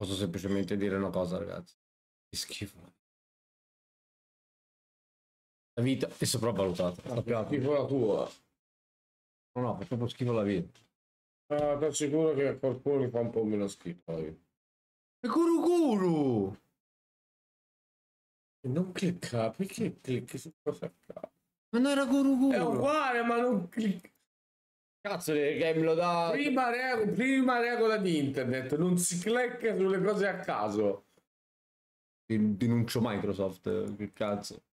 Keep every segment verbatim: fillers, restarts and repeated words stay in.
Posso semplicemente dire una cosa, ragazzi. Che schifo. La vita è sopravvalutata. Ah, che schifo la tua. No, no, fa proprio schifo la vita. Ah, ti assicuro che a qualcuno gli fa un po' meno schifo la vita. E Guru Guru! Non clicca, perché clicchi su cosa accade? Ma non era Guru Guru! È uguale, ma non clicca. Cazzo, che me lo dà... Prima, regola, prima regola di internet, non si clicca sulle cose a caso. Denuncio Microsoft, che cazzo.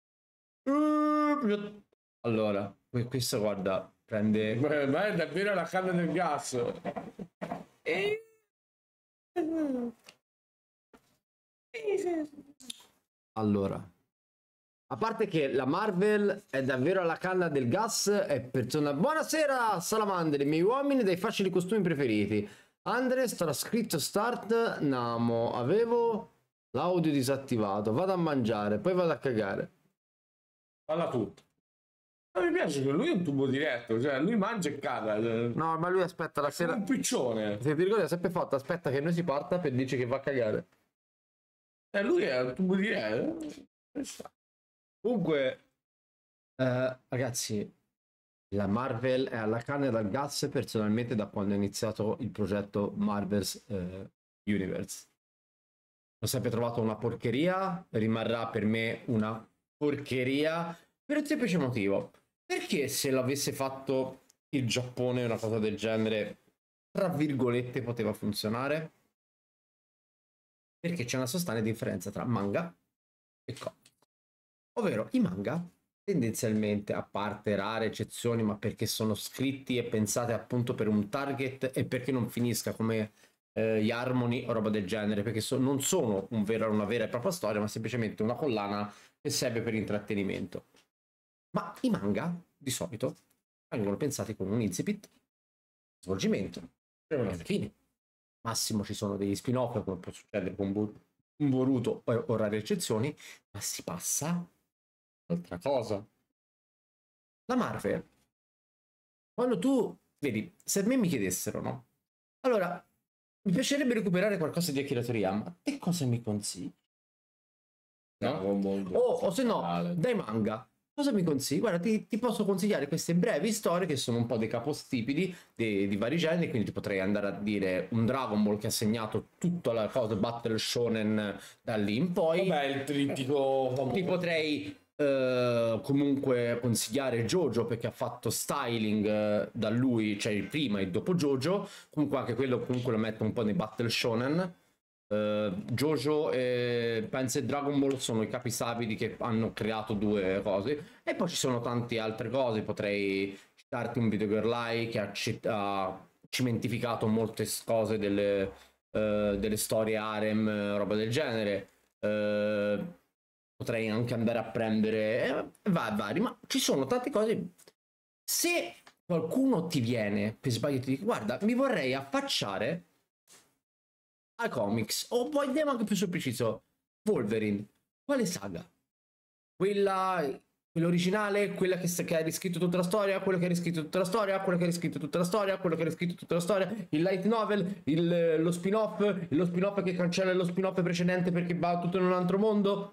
Allora, questo guarda, prende... Ma è davvero la canna del gas. E... Allora, a parte che la Marvel è davvero alla canna del gas, è persona... Buonasera, salamandre, i miei uomini dai facili costumi preferiti. Andres, trascritto start, Namo, avevo l'audio disattivato, vado a mangiare, poi vado a cagare. Falla tutto. Ma mi piace che lui è un tubo diretto, cioè lui mangia e caga. No, ma lui aspetta la sera... È un piccione. Se ti ricordi, ha sempre fatto, aspetta che noi si parta per dirci che va a cagare. E lui è un tubo diretto. Comunque, eh, ragazzi, la Marvel è alla canna dal gas personalmente da quando è iniziato il progetto Marvel's eh, Universe. L'ho sempre trovato una porcheria, rimarrà per me una porcheria per un semplice motivo. Perché se l'avesse fatto il Giappone una cosa del genere, tra virgolette, poteva funzionare? Perché c'è una sostanziale differenza tra manga e comic. Ovvero, i manga, tendenzialmente, a parte rare eccezioni, ma perché sono scritti e pensati appunto per un target e perché non finisca come eh, gli Harmony o roba del genere, perché so non sono un vero, una vera e propria storia, ma semplicemente una collana che serve per intrattenimento. Ma i manga, di solito, vengono pensati con un incipit, svolgimento e una fine. Massimo ci sono degli spin-off, come può succedere con Boruto o, o rare eccezioni, ma si passa altra cosa. La Marvel, quando tu vedi, se a me mi chiedessero, no? Allora, mi piacerebbe recuperare qualcosa di Akira Toriyama, te cosa mi consigli? No? O, o se no, dai manga, cosa mi consigli? Guarda, ti, ti posso consigliare queste brevi storie che sono un po' dei capostipiti di, di vari generi, quindi ti potrei andare a dire un Dragon Ball che ha segnato tutta la cosa Battle Shonen da lì in poi. Vabbè, il trittico famoso. Ti potrei Uh, comunque consigliare Jojo perché ha fatto styling uh, da lui, cioè il prima e dopo Jojo. Comunque anche quello comunque lo metto un po' nei battle shonen. uh, Jojo e penso e Dragon Ball sono i capisabili che hanno creato due cose, e poi ci sono tante altre cose. Potrei citarti un Video Girl Lie che ha, ha cimentificato molte cose delle, uh, delle storie harem, roba del genere. uh, Potrei anche andare a prendere eh, va, vari, ma ci sono tante cose. Se qualcuno ti viene per sbaglio e ti dice guarda, mi vorrei affacciare ai comics, o poi andiamo anche più sul preciso, Wolverine, quale saga? Quella, quella originale, quella che, che ha riscritto tutta la storia, quella che ha riscritto tutta la storia, quella che ha riscritto tutta la storia, quella che ha riscritto tutta la storia, il light novel, il, lo spin-off, lo spin-off che cancella lo spin-off precedente perché va tutto in un altro mondo.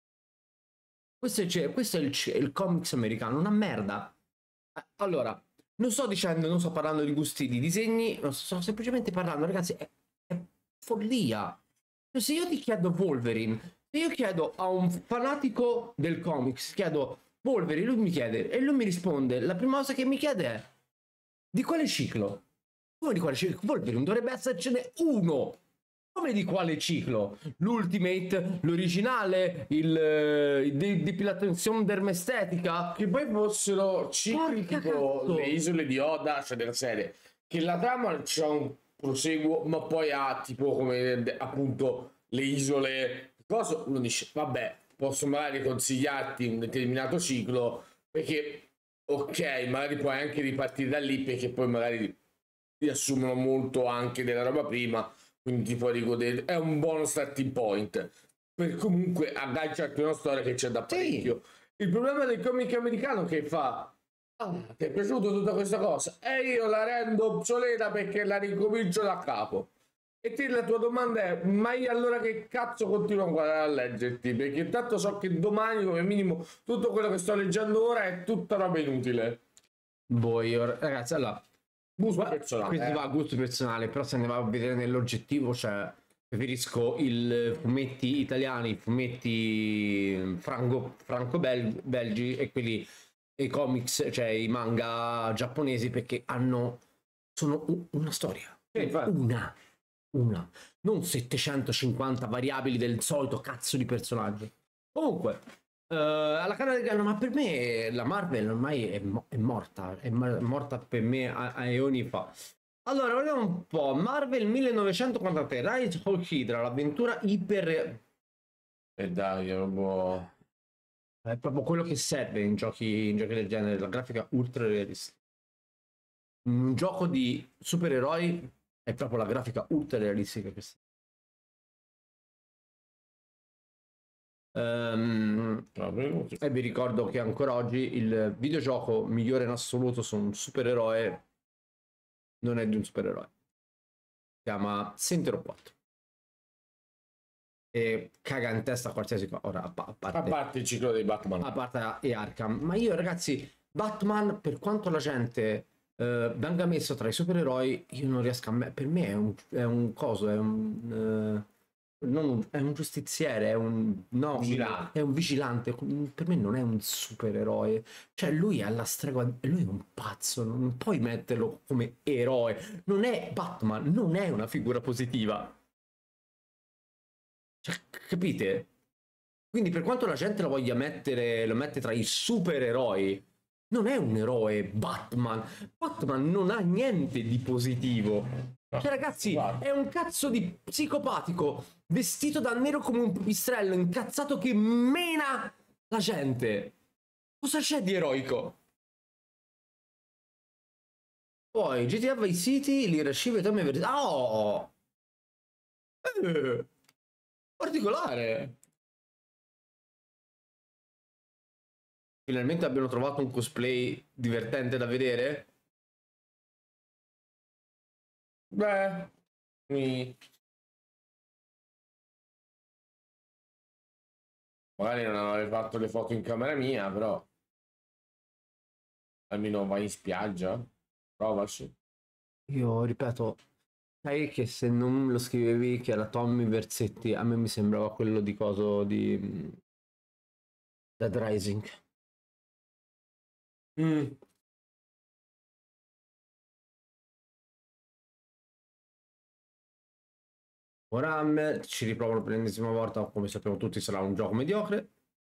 Questo è, questo è il, il comics americano, una merda. Allora, non sto dicendo, non sto parlando di gusti di disegni, sto semplicemente parlando, ragazzi, è, è follia. Se io ti chiedo Wolverine, se io chiedo a un fanatico del comics, chiedo Wolverine, lui mi chiede, e lui mi risponde, la prima cosa che mi chiede è, di quale ciclo? Come di quale ciclo? Wolverine dovrebbe essercene uno! Come di quale ciclo? L'Ultimate, l'originale, il, il di depilazione dermestetica? Che poi fossero cicli tipo le isole di Oda, cioè della serie, che la trama c'ha un proseguo, ma poi ha tipo come appunto le isole. Cosa uno dice, vabbè, posso magari consigliarti un determinato ciclo, perché ok, magari puoi anche ripartire da lì, perché poi magari riassumono molto anche della roba prima. Quindi ti puoi rigodere, è un buono starting point per comunque agganciarti una storia che c'è da parecchio. Sì. Il problema del comic americano è che fa ah, ti è piaciuta tutta questa cosa e io la rendo obsoleta perché la ricomincio da capo, E te la tua domanda è, ma io allora che cazzo continuo ancora a leggerti? Perché intanto so che domani come minimo tutto quello che sto leggendo ora è tutta roba inutile. Boh, io, ragazzi, allora, Gusto guarda, personale, questo eh. va a gusto personale, però se ne va a vedere nell'oggettivo, cioè, preferisco i fumetti italiani, i fumetti franco, franco-belgi e quelli, i comics, cioè i manga giapponesi, perché hanno, sono u- una storia. Sì, infatti. Una. Una. Non settecentocinquanta variabili del solito cazzo di personaggio. Comunque, eh, alla Camera del Gallo, ma per me la Marvel ormai è, mo- è morta. È ma- morta per me a, a eoni fa. Allora, vediamo un po'. Marvel millenovecentoquarantatré, Rise of Hydra, l'avventura iper... E dai, è proprio... È proprio quello che serve in giochi, in giochi del genere, la grafica ultra realistica. Un gioco di supereroi è proprio la grafica ultra realistica che serve. Um, e vi ricordo che ancora oggi il videogioco migliore in assoluto su un supereroe non è di un supereroe, si chiama Saints quattro e caga in testa qualsiasi cosa. Ora, a, pa- a parte, A parte il ciclo dei Batman, a parte e Arkham, ma io ragazzi, Batman, per quanto la gente eh, venga messo tra i supereroi, io non riesco a me- per me è un, è un coso, è un eh, non un- è un giustiziere, è un no, vigilante. è un vigilante. Per me non è un supereroe, cioè lui è alla stregua, lui è un pazzo, non puoi metterlo come eroe, non è Batman, non è una figura positiva, cioè, capite? Quindi per quanto la gente lo voglia mettere, lo mette tra i supereroi, non è un eroe Batman. Batman non ha niente di positivo. Cioè ragazzi, è un cazzo di psicopatico vestito da nero come un pipistrello, incazzato che mena la gente. Cosa c'è di eroico? Poi G T A Vice City, Leadership e Tommy Verdi. Oh! Eh, particolare. Finalmente abbiano trovato un cosplay divertente da vedere. Beh, mi... magari non avrei fatto le foto in camera mia, però almeno vai in spiaggia, provaci. Io ripeto, sai che se non lo scrivevi che era Tommy Versetti, a me mi sembrava quello di coso di mm, Dead Rising. Mm. Warhammer ci riprovano per l'ennesima volta, come sappiamo tutti sarà un gioco mediocre.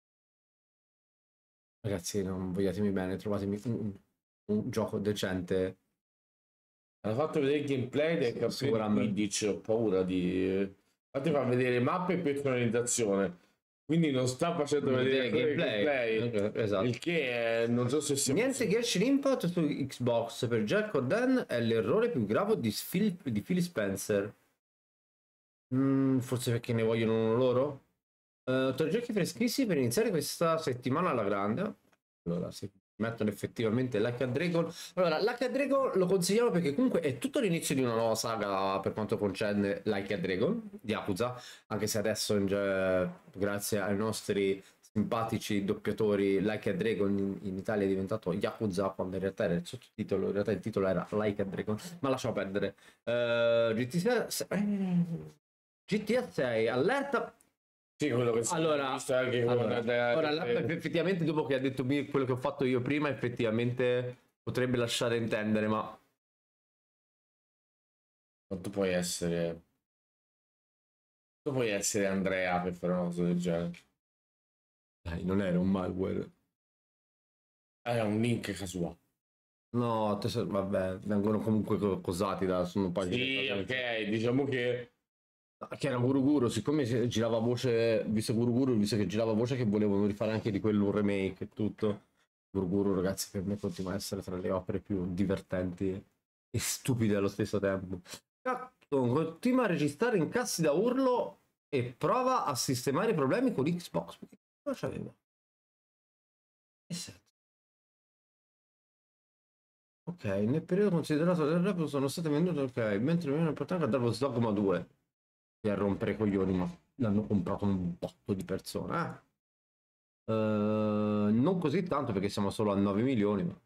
Ragazzi, non vogliatemi bene, trovatemi un, un- un gioco decente. Hanno fatto vedere il gameplay del campione Sicuramente. quindici, ho paura di... Infatti fa vedere mappe e personalizzazione, quindi non sta facendo vedere, Vedere gameplay, gameplay. gameplay. Ok, esatto. Il che è... non so se sia... Niente Genshin Impact su Xbox per Jack Corden è l'errore più grave di Phil, di Phil Spencer. Mm, forse perché ne vogliono uno loro? Uh, tre giochi freschissimi per iniziare questa settimana alla grande. Allora, si mettono effettivamente Like a Dragon. Allora, Like a Dragon lo consigliamo perché comunque è tutto l'inizio di una nuova saga per quanto concerne Like a Dragon di Yakuza, anche se adesso in ge- grazie ai nostri simpatici doppiatori Like a Dragon in, in Italia è diventato Yakuza, quando in realtà era il sottotitolo, in realtà il titolo era Like a Dragon, ma lasciamo perdere. Uh, G T sei G T A sei allerta. Sì, quello che Allora, visto anche allora, da- ora, la- effettivamente dopo che ha detto quello che ho fatto io prima, effettivamente potrebbe lasciare intendere, ma quanto puoi essere... tu puoi essere Andrea per fare una cosa del genere. dai, non era un malware. Era un link casuale. No, tesoro, vabbè, vengono comunque co- cosati da sono pagine. Sì, ok, diciamo che... Che era Guru Guru, siccome si- girava voce, visto Guru Guru, visto che girava voce che volevano rifare anche di quello un remake e tutto. Guru Guru, ragazzi, per me continua a essere tra le opere più divertenti e stupide allo stesso tempo. Capcom continua a registrare incassi da urlo e prova a sistemare i problemi con Xbox. Perché cosa c'aveva? Che senso? Ok, nel periodo considerato del rap sono state vendute, ok, mentre meno importante è Dragon's Dogma due. E a rompere i coglioni, ma l'hanno comprato un botto di persone. Eh? Eh, non così tanto perché siamo solo a nove milioni. Ma...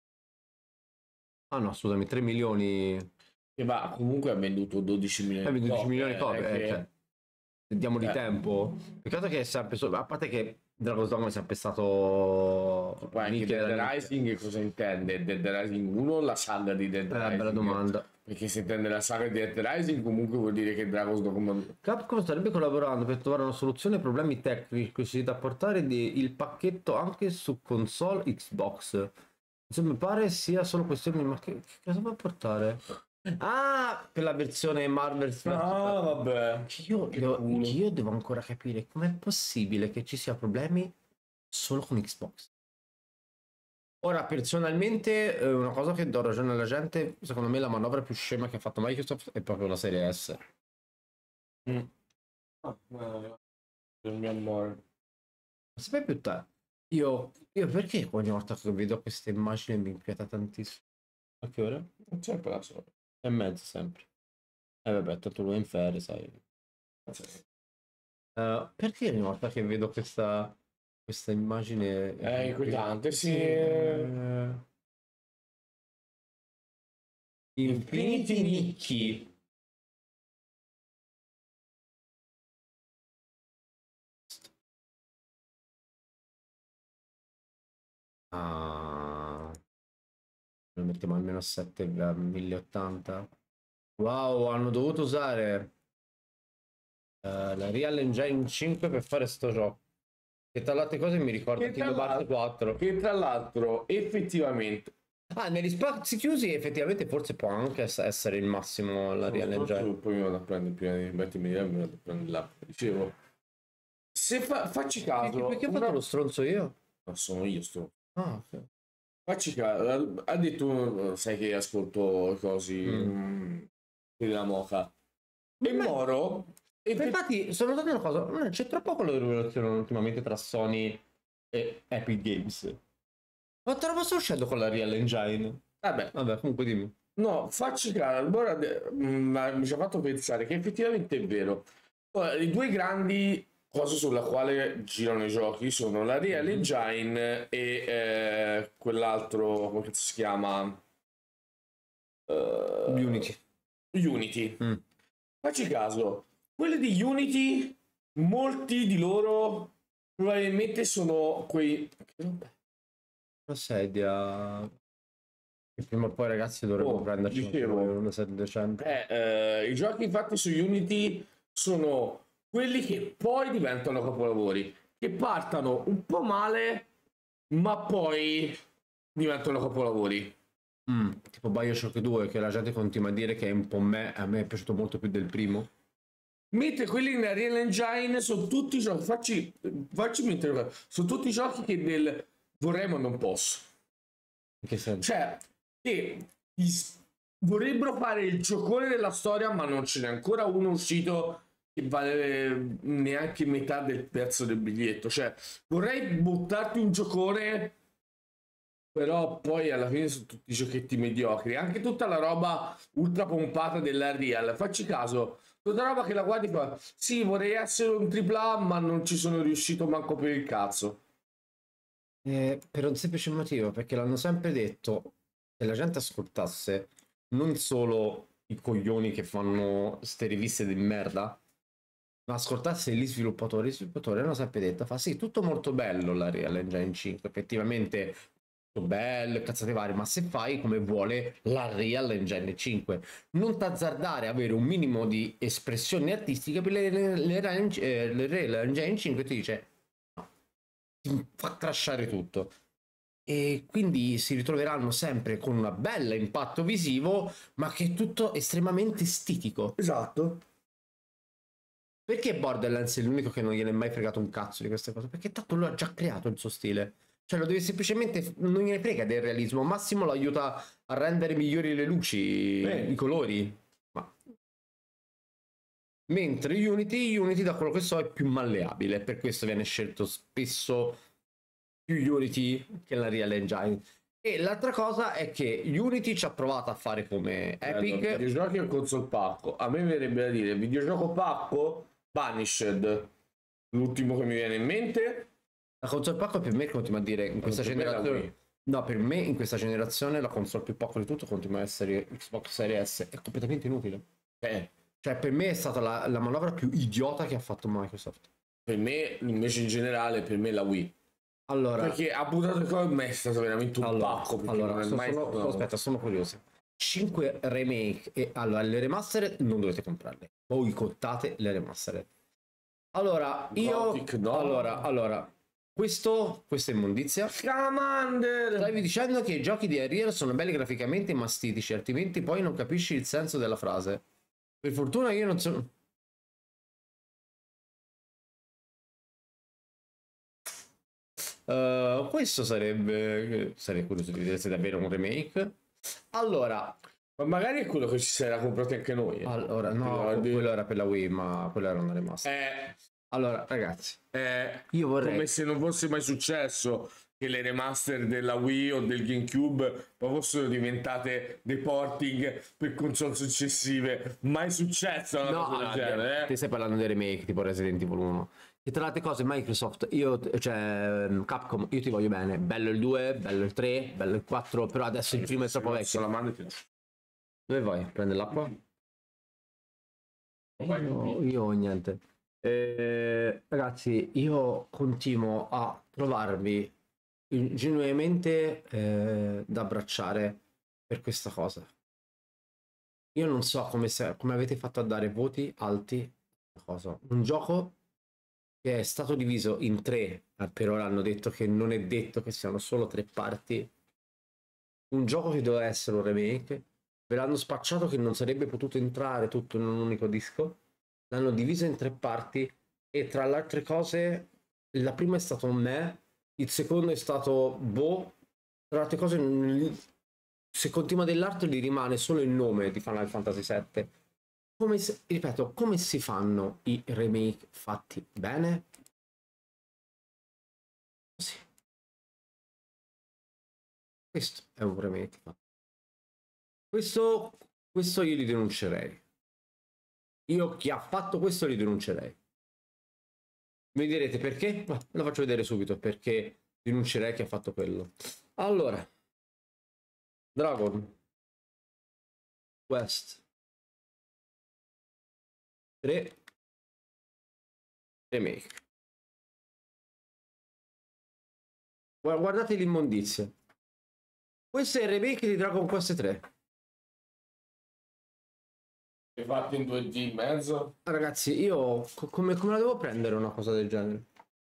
Ah no, scusami, tre milioni. E va, comunque ha venduto dodici Hai milioni di venduto dieci milioni di copie. copie, eh, eh, che... cioè, diamo di eh, tempo. Peccato che è sempre solo... A parte che Dragon's Dogma è sempre stato... Poi anche nicchia Dead della nicchia. Rising cosa intende? Dead Rising uno o la saga di Dead Eh, Rising? bella domanda. Perché se intende la saga di Dead Rising comunque vuol dire che Dragon's Dogma... Capcom starebbe collaborando per trovare una soluzione ai problemi tecnici da portare di- il pacchetto anche su console Xbox. Insomma, mi pare sia solo questione di... Ma che, che cosa va a portare? Ah, per la versione Marvel. Ah, vabbè. Io, Che io- culo. io devo ancora capire com'è possibile che ci sia problemi solo con Xbox. Ora, personalmente, eh, una cosa che do ragione alla gente, secondo me la manovra più scema che ha fatto Microsoft è proprio la serie S. Mm. Ah, no, il mio amore. Ma saprai più te? Io, io perché ogni volta che vedo queste immagini mi inquieta tantissimo? A che ora? Non c'è per la sola. E mezzo sempre. E eh, vabbè, tanto lui è in ferie, sai. Uh, perché ogni volta che vedo questa, questa immagine... È inquietante, sì. Eh, Infinity Nicchi. Ah, lo mettiamo almeno a sette a mille ottanta. Wow, hanno dovuto usare uh, la Real Engine cinque per fare sto gioco. E tra le altre cose mi ricorda Che tra Kingdom Hearts l'altro- quattro. Che tra l'altro effettivamente... Ah, negli spazi chiusi effettivamente forse può anche ess- essere il massimo la Real Engine. Poi mi vado a prendere prima di mettermi lì, mi vado a prendere l'app. Dicevo, se fa- facci caso... Perché ho una- fatto lo stronzo io? No, sono io sto... Ah, ok. Facci caso, ha detto, sai che ascolto così Mm. mm, della Moca. E Beh, Moro... E infatti, sono notato una cosa, non c'è troppo con la relazione ultimamente tra Sony e Epic Games. Quanta roba sta uscendo con la Real Engine? Vabbè, Vabbè, comunque dimmi. no, facci caso, allora de- mm, mi ci ha fatto pensare che effettivamente è vero. Ora, i due grandi cose sulla quale girano i giochi sono la Real Mhm. Engine e eh, quell'altro, come cazzo si chiama? Eh, Unity. Unity. Mm. Facci caso, quelli di Unity, molti di loro probabilmente sono quei... Una sedia... Che prima o poi ragazzi dovremmo Oh, prenderci dicevo. una sedia decente. Eh, eh, i giochi infatti su Unity sono quelli che poi diventano capolavori, che partano un po' male, ma poi diventano capolavori. Mm, tipo Bioshock due, che la gente continua a dire che è un po' me, a me è piaciuto molto più del primo. Mentre quelli in Real Engine sono tutti giochi, facci, facci interrogare, sono tutti giochi che del vorrei ma non posso. In che senso? Cioè, che is- vorrebbero fare il giocone della storia, ma non ce n'è ancora uno uscito che vale neanche metà del prezzo del biglietto. Cioè, vorrei buttarti un giocone, però poi alla fine sono tutti giochetti mediocri. Anche tutta la roba ultra pompata della Real. Facci caso, tutta roba che la guardi e fa, sì, vorrei essere un tripla A, ma non ci sono riuscito manco per il cazzo. Eh, per un semplice motivo, perché l'hanno sempre detto, se la gente ascoltasse non solo i coglioni che fanno ste riviste di merda, ma ascoltasse gli sviluppatori, gli sviluppatori hanno sempre detto, fa sì, tutto molto bello la Real Engine cinque, effettivamente tutto bello, cazzate varie, ma se fai come vuole la Real Engine cinque, non t'azzardare a avere un minimo di espressioni artistiche per le, le, le, Range- eh, le Real Engine cinque ti dice ti fa crashare tutto e quindi si ritroveranno sempre con un bel impatto visivo ma che è tutto estremamente stitico. Esatto. Perché Borderlands è l'unico che non gliene è mai fregato un cazzo di queste cose? Perché tanto lui ha già creato il suo stile, cioè lo deve semplicemente, non gliene frega del realismo, al massimo lo aiuta a rendere migliori le luci, Bene. i colori, ma mentre Unity, Unity da quello che so è più malleabile, per questo viene scelto spesso più Unity che la Real Engine. E l'altra cosa è che Unity ci ha provato a fare come Epic. Allora, videogiochi e console pacco. A me verrebbe da dire videogioco pacco Vanished, l'ultimo che mi viene in mente. La console pacco per me continua a dire in questa generazione. No, per me in questa generazione la console più pacco di tutto continua a essere Xbox Series S. È completamente inutile. Eh. Cioè, per me è stata la, la manovra più idiota che ha fatto Microsoft. Per me, invece, in generale, per me la Wii. Allora, perché ha buttato con me è stato veramente un allora, pacco. Allora, non è sono, mai sono, stato... aspetta, sono curioso. cinque remake e allora le remastered non dovete comprarle. Boicottate le remastered. Allora, io Gothic, no. allora, allora questo questa è immondizia. Scamander! Stavi dicendo che i giochi di Ariel sono belli graficamente ma stitici, altrimenti poi non capisci il senso della frase. Per fortuna io non sono... Uh, questo sarebbe... sarei curioso di vedere se è davvero un remake. Allora... ma magari è quello che ci si era comprato anche noi. Eh. Allora, no, quello, quello era per la Wii, ma quello era una remaster. Eh... Allora, ragazzi, eh, io vorrei... come se non fosse mai successo che le remaster della Wii o del GameCube fossero diventate dei porting per console successive. Mai successo una no, cosa del allora, genere, eh? Ti stai parlando dei remake tipo Resident Evil uno. E tra le altre cose Microsoft, io, cioè Capcom, io ti voglio bene. Bello il due, bello il tre, bello il quattro, però adesso il primo è troppo vecchio. La mano ti... Dove vai? Prende l'acqua? Io, io niente. Eh, ragazzi, io continuo a trovarvi genuinamente eh, da abbracciare per questa cosa. Io non so come, se, come avete fatto a dare voti alti a cosa. Un gioco che è stato diviso in tre, per ora hanno detto che non è detto che siano solo tre parti. Un gioco che doveva essere un remake, ve l'hanno spacciato che non sarebbe potuto entrare tutto in un unico disco, l'hanno diviso in tre parti e tra le altre cose la prima è stato un me, il secondo è stato boh, tra le altre cose se continua dell'arte gli rimane solo il nome di Final Fantasy sette. Come se, ripeto, come si fanno i remake fatti bene? Così. Questo è un remake. Questo, questo io li denuncerei. Io chi ha fatto questo li denuncerei. Mi direte perché? Ma lo faccio vedere subito perché denuncerei chi ha fatto quello. Allora, Dragon Quest tre remake. Guardate l'immondizia. Questo è il remake di Dragon Quest tre. Hai fatto in due D in mezzo? Ragazzi, io come, come la devo prendere una cosa del genere?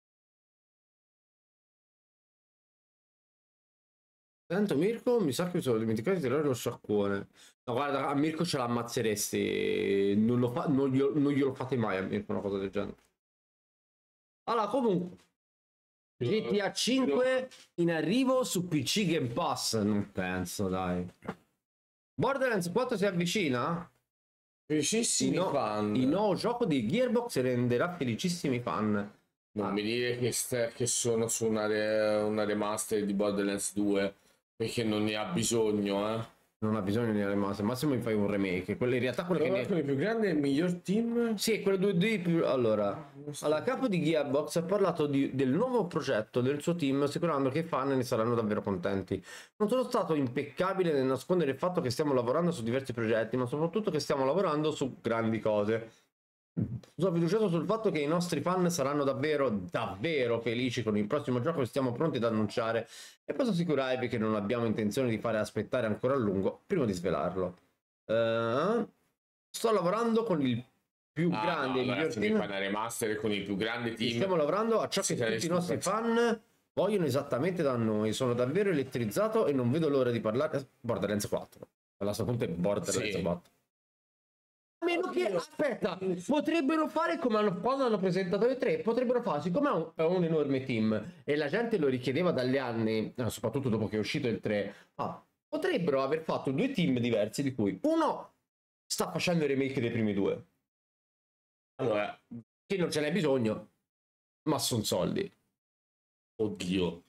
Tanto Mirko, mi sa che mi sono dimenticato di tirare lo sciacquone. No, guarda, a Mirko ce l'ammazzeresti. Non, lo fa, non, glielo, non glielo fate mai a Mirko una cosa del genere. Allora, comunque, G T A cinque in arrivo su P C Game Pass. Non penso, dai. Borderlands quattro si avvicina? Felicissimi no, fan. Il nuovo gioco di Gearbox renderà felicissimi fan. Non ah. mi dire che, che sono su una, re una remaster di Borderlands due, perché non ne ha bisogno, eh. Non ha bisogno di remaster, massimo mi fai un remake. Quello in realtà quello però che quello ne... più grande è il miglior team. Sì, quello due D più... Allora, alla capo di Gearbox ha parlato di, del nuovo progetto del suo team, assicurando che i fan ne saranno davvero contenti. Non sono stato impeccabile nel nascondere il fatto che stiamo lavorando su diversi progetti, ma soprattutto che stiamo lavorando su grandi cose. Sono fiducioso sul fatto che i nostri fan saranno davvero, davvero felici con il prossimo gioco che stiamo pronti ad annunciare e posso assicurarvi che non abbiamo intenzione di fare aspettare ancora a lungo prima di svelarlo. Uh, sto lavorando con il più ah, grande no, miglior team. Fare remaster con il più grande team. Stiamo lavorando a ciò che tutti i nostri fan vogliono esattamente da noi. Sono davvero elettrizzato e non vedo l'ora di parlare. Borderlands quattro. A questo punto è Borderlands sì. quattro. A meno che, aspetta, potrebbero fare come hanno, quando hanno presentato le tre, potrebbero fare, siccome è un, è un enorme team e la gente lo richiedeva dagli anni, soprattutto dopo che è uscito il tre, ah, potrebbero aver fatto due team diversi di cui uno sta facendo il remake dei primi due. Allora, che non ce n'è bisogno, ma sono soldi. Oddio.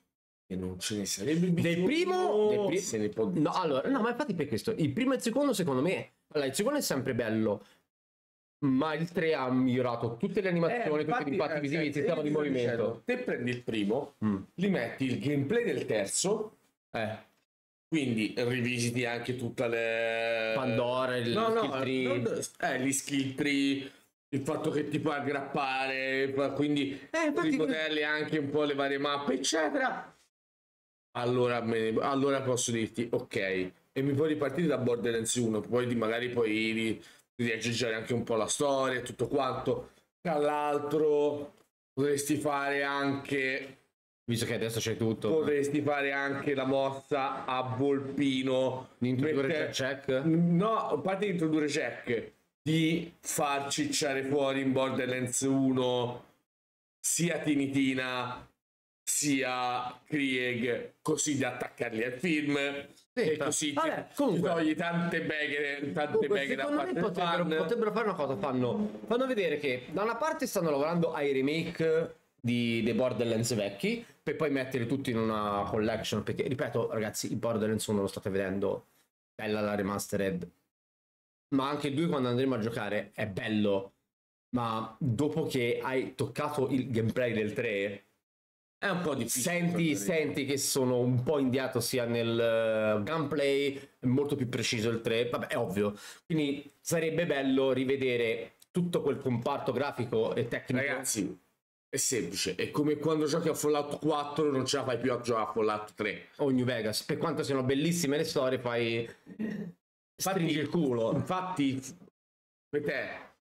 E non ce ne sarebbe Del primo, del pri- se ne può... no, allora, no, ma infatti per questo, il primo e il secondo secondo me, allora, il secondo è sempre bello, ma il tre ha migliorato tutte le animazioni, Eh, tutti gli impatti eh, visivi, il eh, sistema io di ti sto movimento. dicendo, te prendi il primo, Mm. li metti il gameplay del terzo, Eh, quindi rivisiti anche tutta le... Pandora, il no, no, skill tree. non- eh, gli skill tree, il fatto che ti puoi aggrappare, quindi Eh, infatti- rimodelli anche un po' le varie mappe, eccetera. Allora, me ne- allora posso dirti, ok, e mi puoi ripartire da Borderlands uno, poi di- magari poi ri- riaggiungere anche un po' la storia e tutto quanto. Tra l'altro, potresti fare anche Visto che adesso c'è tutto. potresti fare anche la mossa a Volpino Di introdurre mette- check? no, a parte di introdurre check, di far cicciare fuori in Borderlands uno sia Tinitina sia Krieg, così da attaccarli al film Sì, e fa- così vabbè, ti, comunque- ti togli tante beghe tante Comunque, beghe da secondo me parte del potrebbero, fan. potrebbero fare una cosa, fanno, fanno vedere che da una parte stanno lavorando ai remake di, dei Borderlands vecchi, per poi mettere tutti in una collection, perché ripeto ragazzi, il Borderlands uno lo state vedendo, bella la remastered, ma anche il due quando andremo a giocare è bello, ma dopo che hai toccato il gameplay del tre... È un po' difficile. Senti, senti che sono un po' indietro sia nel uh, gameplay, molto più preciso il tre, vabbè è ovvio, quindi sarebbe bello rivedere tutto quel comparto grafico e tecnico. Ragazzi, è semplice, è come quando giochi a Fallout quattro non ce la fai più a giocare a Fallout tre. O New Vegas, per quanto siano bellissime le storie, fai stringi il culo. Infatti, per te,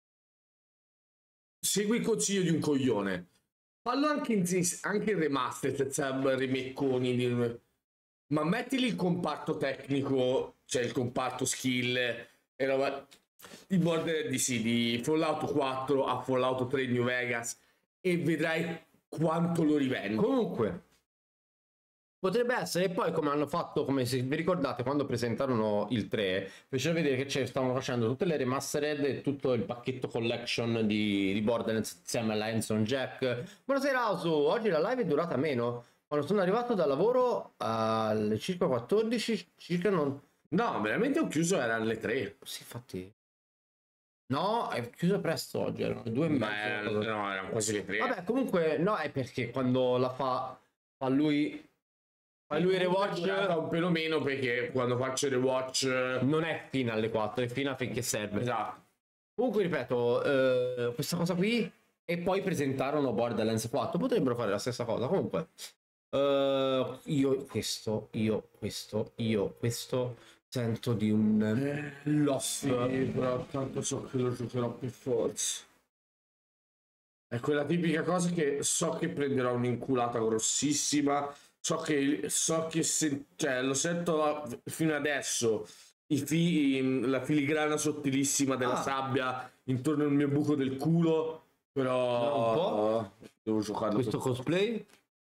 segui il consiglio di un coglione. Fallo anche in, anche in remaster, senza remakeoni, di- ma mettili il comparto tecnico, cioè il comparto skill e roba di Border di sì, di Fallout quattro a Fallout tre New Vegas e vedrai quanto lo rivendo. Comunque potrebbe essere, poi come hanno fatto, come se vi ricordate quando presentarono il tre, fecero vedere che cioè, stavano facendo tutte le remastered e tutto il pacchetto collection di, di Borderlands insieme alla Hanson Jack. Buonasera Ausu, oggi la live è durata meno, quando sono arrivato dal lavoro alle circa quattordici, circa non... No, veramente ho chiuso, erano le tre. Sì, infatti... No, è chiuso presto oggi, erano le due e Ma mezza. erano, no, erano quasi le tre. Vabbè, comunque no, è perché quando la fa, fa lui... Ma lui rewatch un pelo meno perché quando faccio rewatch non è fino alle quattro, è fino a finché serve. esatto. Comunque ripeto, eh, questa cosa qui e poi presentarono Borderlands quattro, potrebbero fare la stessa cosa. Comunque eh, io questo, io questo, io questo sento di un loss. Sì, però tanto so che lo giocherò per forza. È quella tipica cosa che so che prenderò un'inculata grossissima. So che, so che se, cioè, lo sento fino adesso i fi- la filigrana sottilissima della Ah. sabbia intorno al mio buco del culo. Però Un po'. devo giocarlo. Questo per- cosplay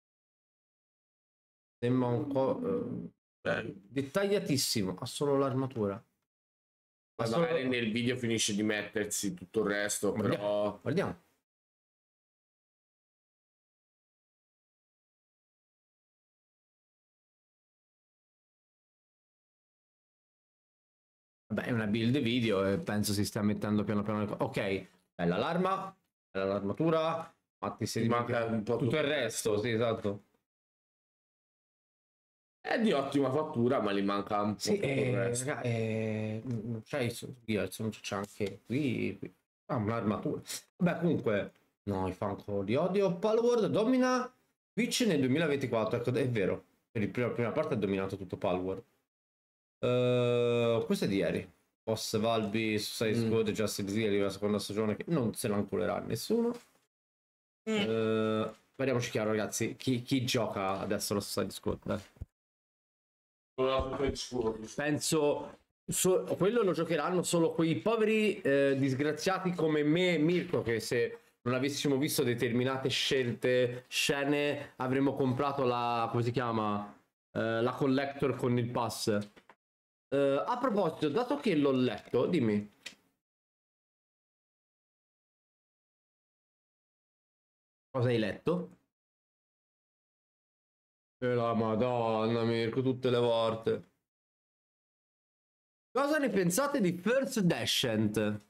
sembra un po' eh, Eh, dettagliatissimo, ha solo l'armatura. Ha solo- magari nel video finisce di mettersi tutto il resto, però. Guardiamo. Vabbè, è una build video e penso si stia mettendo piano piano le cose. Ok, bella l'arma, bella l'armatura, fatti se Ti manca un po' tutto il resto, sì, esatto. È di ottima fattura, ma gli manca un po' Sì, tutto il eh, resto. raga, eh, non c'è il Gears, non c'è anche qui, qui. Ah, un'armatura. Vabbè, comunque, no, il fanco di odio. Palworld domina Twitch nel duemilaventiquattro, ecco, è vero. Per il prima, la prima parte ha dominato tutto Palworld. Uh, questo è di ieri. Boss Valby, Suicide Mm. Squad, Justice League, la seconda stagione che non se la inculerà nessuno. Mm. Uh, Speriamoci chiaro, ragazzi. Chi, chi gioca adesso la Suicide Squad? Dai. Penso so, quello lo giocheranno solo quei poveri eh, disgraziati come me e Mirko, che se non avessimo visto determinate scelte, scene, avremmo comprato la, come si chiama, Eh, la collector con il pass. Eh, a proposito, dato che l'ho letto, dimmi. Cosa hai letto? E la Madonna, Mirko, tutte le volte. Cosa ne pensate di First Descent?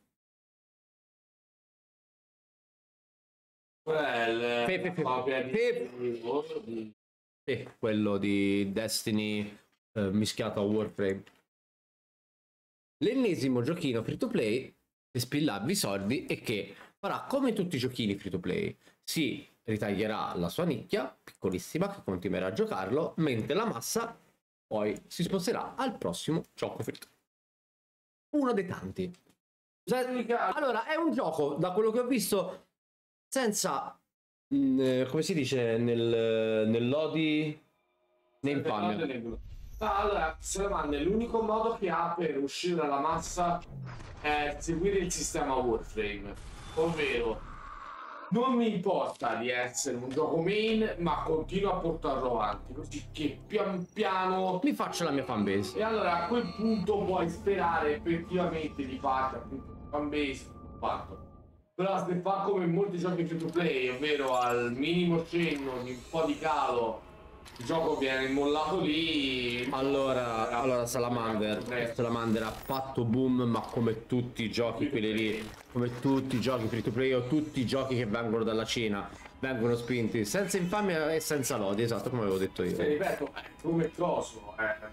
Quel... Fe, fe, fe, fe, quello di Destiny eh, mischiato a Warframe. L'ennesimo giochino free to play che spillarvi soldi e che farà come tutti i giochini free to play. Si ritaglierà la sua nicchia piccolissima che continuerà a giocarlo, mentre la massa poi si sposterà al prossimo gioco free to play. Uno dei tanti. Allora, è un gioco, da quello che ho visto, senza, mh, come si dice, nel, nell'odi, né infamia. Ah, allora, Salamande, l'unico modo che ha per uscire dalla massa è seguire il sistema Warframe, ovvero non mi importa di essere un gioco main, ma continuo a portarlo avanti, così che pian piano mi faccio la mia fanbase. E allora a quel punto puoi sperare effettivamente di farti appunto fanbase fatto. Però se fa come molti giochi free to play, ovvero al minimo cenno di un po' di calo il gioco viene mollato lì. Allora, allora Salamander, Salamander ha fatto boom, ma come tutti i giochi quelli lì, come tutti i giochi free to play o tutti i giochi che vengono dalla Cina, vengono spinti senza infamia e senza lodi, esatto come avevo detto io. E ripeto, è come coso, eh.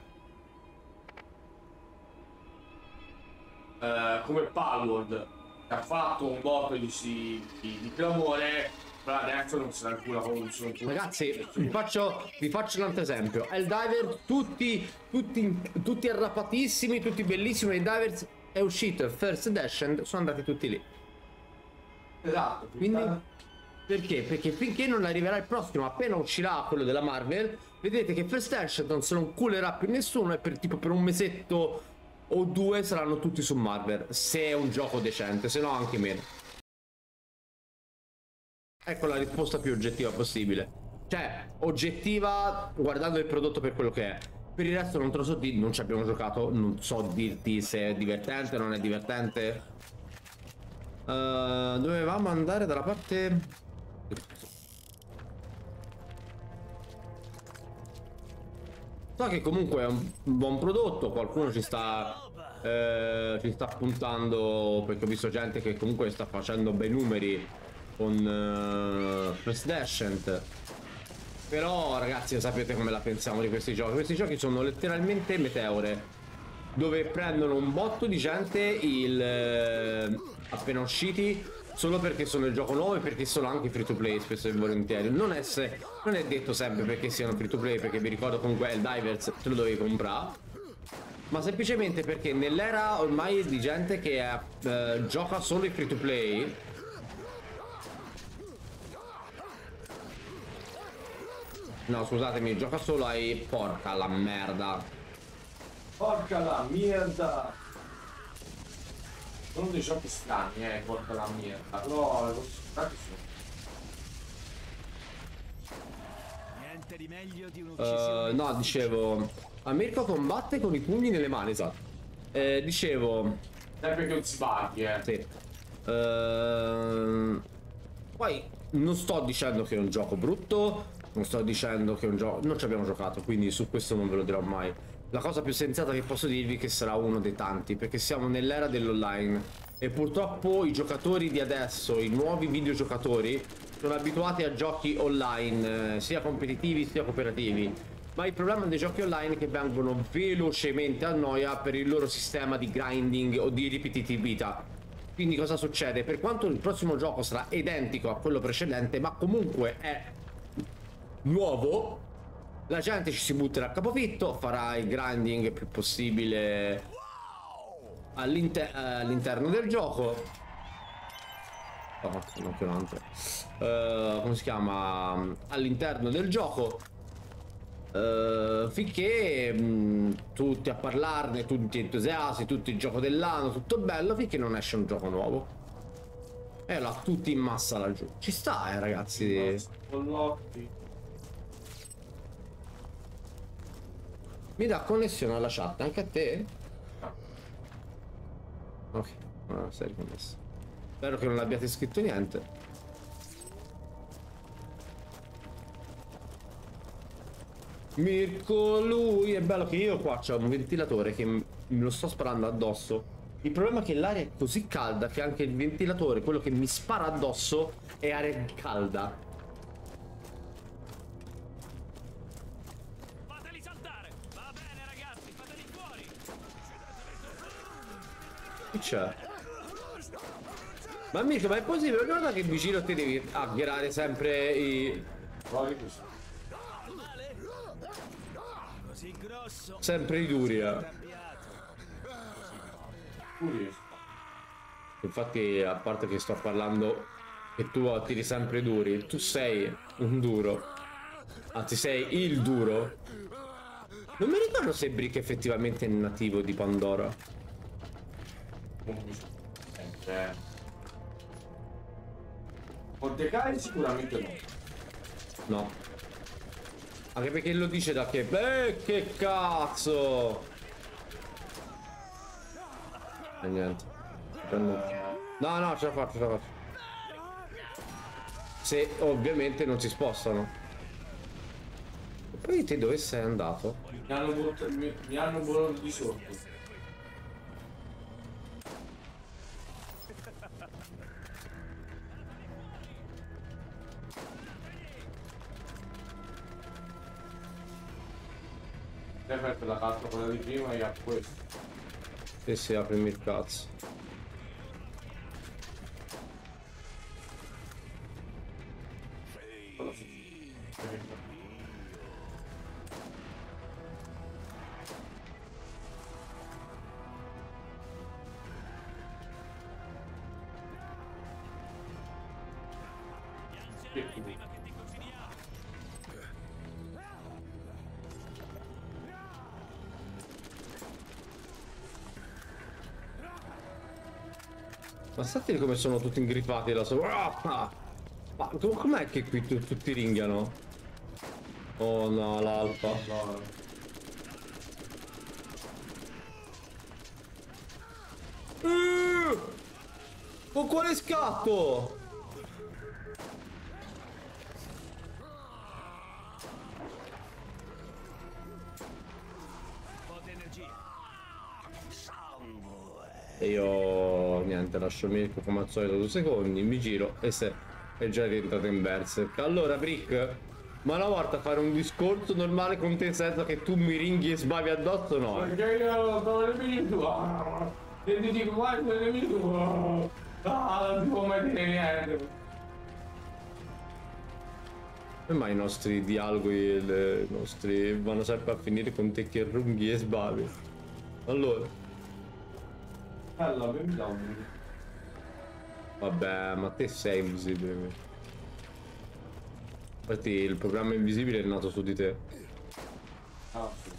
Uh, come Palworld che ha fatto un botto di, di, di clamore. Però adesso non si calcola come sono. Ragazzi, vi faccio, vi faccio un altro esempio. Helldivers, tutti, tutti, tutti arrapatissimi, tutti bellissimi. Helldivers è uscito il First Descent, sono andati tutti lì. Esatto. Quindi, perché? Perché finché non arriverà il prossimo, appena uscirà quello della Marvel, vedete che First Descent non se lo culerà più nessuno e per tipo per un mesetto o due saranno tutti su Marvel, se è un gioco decente, se no anche meno. Ecco la risposta più oggettiva possibile. Cioè, oggettiva guardando il prodotto per quello che è. Per il resto non te lo so dire, non ci abbiamo giocato, non so dirti se è divertente o non è divertente. Uh, dovevamo andare dalla parte... So che comunque è un buon prodotto, qualcuno ci sta... Eh, ci sta puntando, perché ho visto gente che comunque sta facendo bei numeri con uh, First Descent. Però ragazzi, sapete come la pensiamo di questi giochi. Questi giochi sono letteralmente meteore, dove prendono un botto di gente il eh, appena usciti solo perché sono il gioco nuovo e perché sono anche free to play spesso e volentieri. Non è, se, non è detto sempre perché siano free to play, perché vi ricordo comunque il Divers te lo dovevi comprare, ma semplicemente perché nell'era ormai di gente che è, eh, gioca solo i free to play. No, scusatemi, gioca solo ai... Porca la merda. Porca la merda. Sono dei giochi strani, eh, porca la merda. Però le cose strane sono. Niente di meglio di un'uccisione. Uh, no, dicevo... Americo combatte con i pugni nelle mani, esatto. Eh, dicevo... Sempre che non si batti, eh. Sì. Uh, poi, non sto dicendo che è un gioco brutto. Non sto dicendo che è un gioco... Non ci abbiamo giocato, quindi su questo non ve lo dirò mai. La cosa più sensata che posso dirvi è che sarà uno dei tanti, perché siamo nell'era dell'online e purtroppo i giocatori di adesso, i nuovi videogiocatori, sono abituati a giochi online, eh, sia competitivi sia cooperativi. Ma il problema dei giochi online è che vengono velocemente a noia per il loro sistema di grinding o di ripetitività. Quindi cosa succede? Per quanto il prossimo gioco sarà identico a quello precedente, ma comunque è nuovo, la gente ci si butterà a capofitto, farà il grinding più possibile all'inter all'interno del gioco. Oh, non che un altro. Uh, come si chiama? All'interno del gioco. Uh, finché mh, tutti a parlarne, tutti entusiasti, tutti il gioco dell'anno, tutto bello, finché non esce un gioco nuovo. E allora tutti in massa laggiù. Ci sta, eh, ragazzi. Mi dà connessione alla chat, anche a te? Ok, ah, sei riconnesso. Spero che non abbiate scritto niente. Mirko, lui è bello che io qua c'ho un ventilatore che me lo sto sparando addosso. Il problema è che l'aria è così calda che anche il ventilatore, quello che mi spara addosso, è aria calda. Fateli saltare! Va bene ragazzi, fateli fuori! Chi c'è? Ma Mirko, ma è possibile? Guarda che vicino a te devi hackerare sempre i... Male? Così grosso! sempre i duri, eh. Curioso. Infatti, a parte che sto parlando che tu tiri sempre duri, tu sei un duro. Anzi, sei il duro. Non mi ricordo se Brick effettivamente è nativo di Pandora. Cioè... Mordecai sicuramente no. No. Anche perché lo dice da che... Eh, che cazzo! E niente. Prendo... No, no, ce la faccio, ce la faccio. Se ovviamente non si spostano. E poi te dove sei andato? Mi hanno buttato, mi, mi hanno buttato di sotto. Hai aperto la carta quella di prima e a questo. E si aprimi il cazzo. Ma sapete come sono tutti ingrippati là sopra? Ah! Ma com- com'è che qui tu- tutti ringhiano? Oh no, l'alfa. No. Uh! Con quale scatto? Un po' di energia. E io niente, lascio Mirko come al solito due secondi, mi giro e se è già rientrato in Berserk. Allora Brick, ma una volta fare un discorso normale con te senza che tu mi ringhi e sbavi addosso, no? Perché io sono nemico tuo. E ti dico guarda il nemico tuo. Ah, non ti può mai dire niente. Come mai i nostri dialoghi, le- i nostri vanno sempre a finire con te che runghi e sbavi? Allora, Bella, bevi da un... vabbè, ma te sei invisibile. Infatti il programma invisibile è nato su di te. Ah, sì.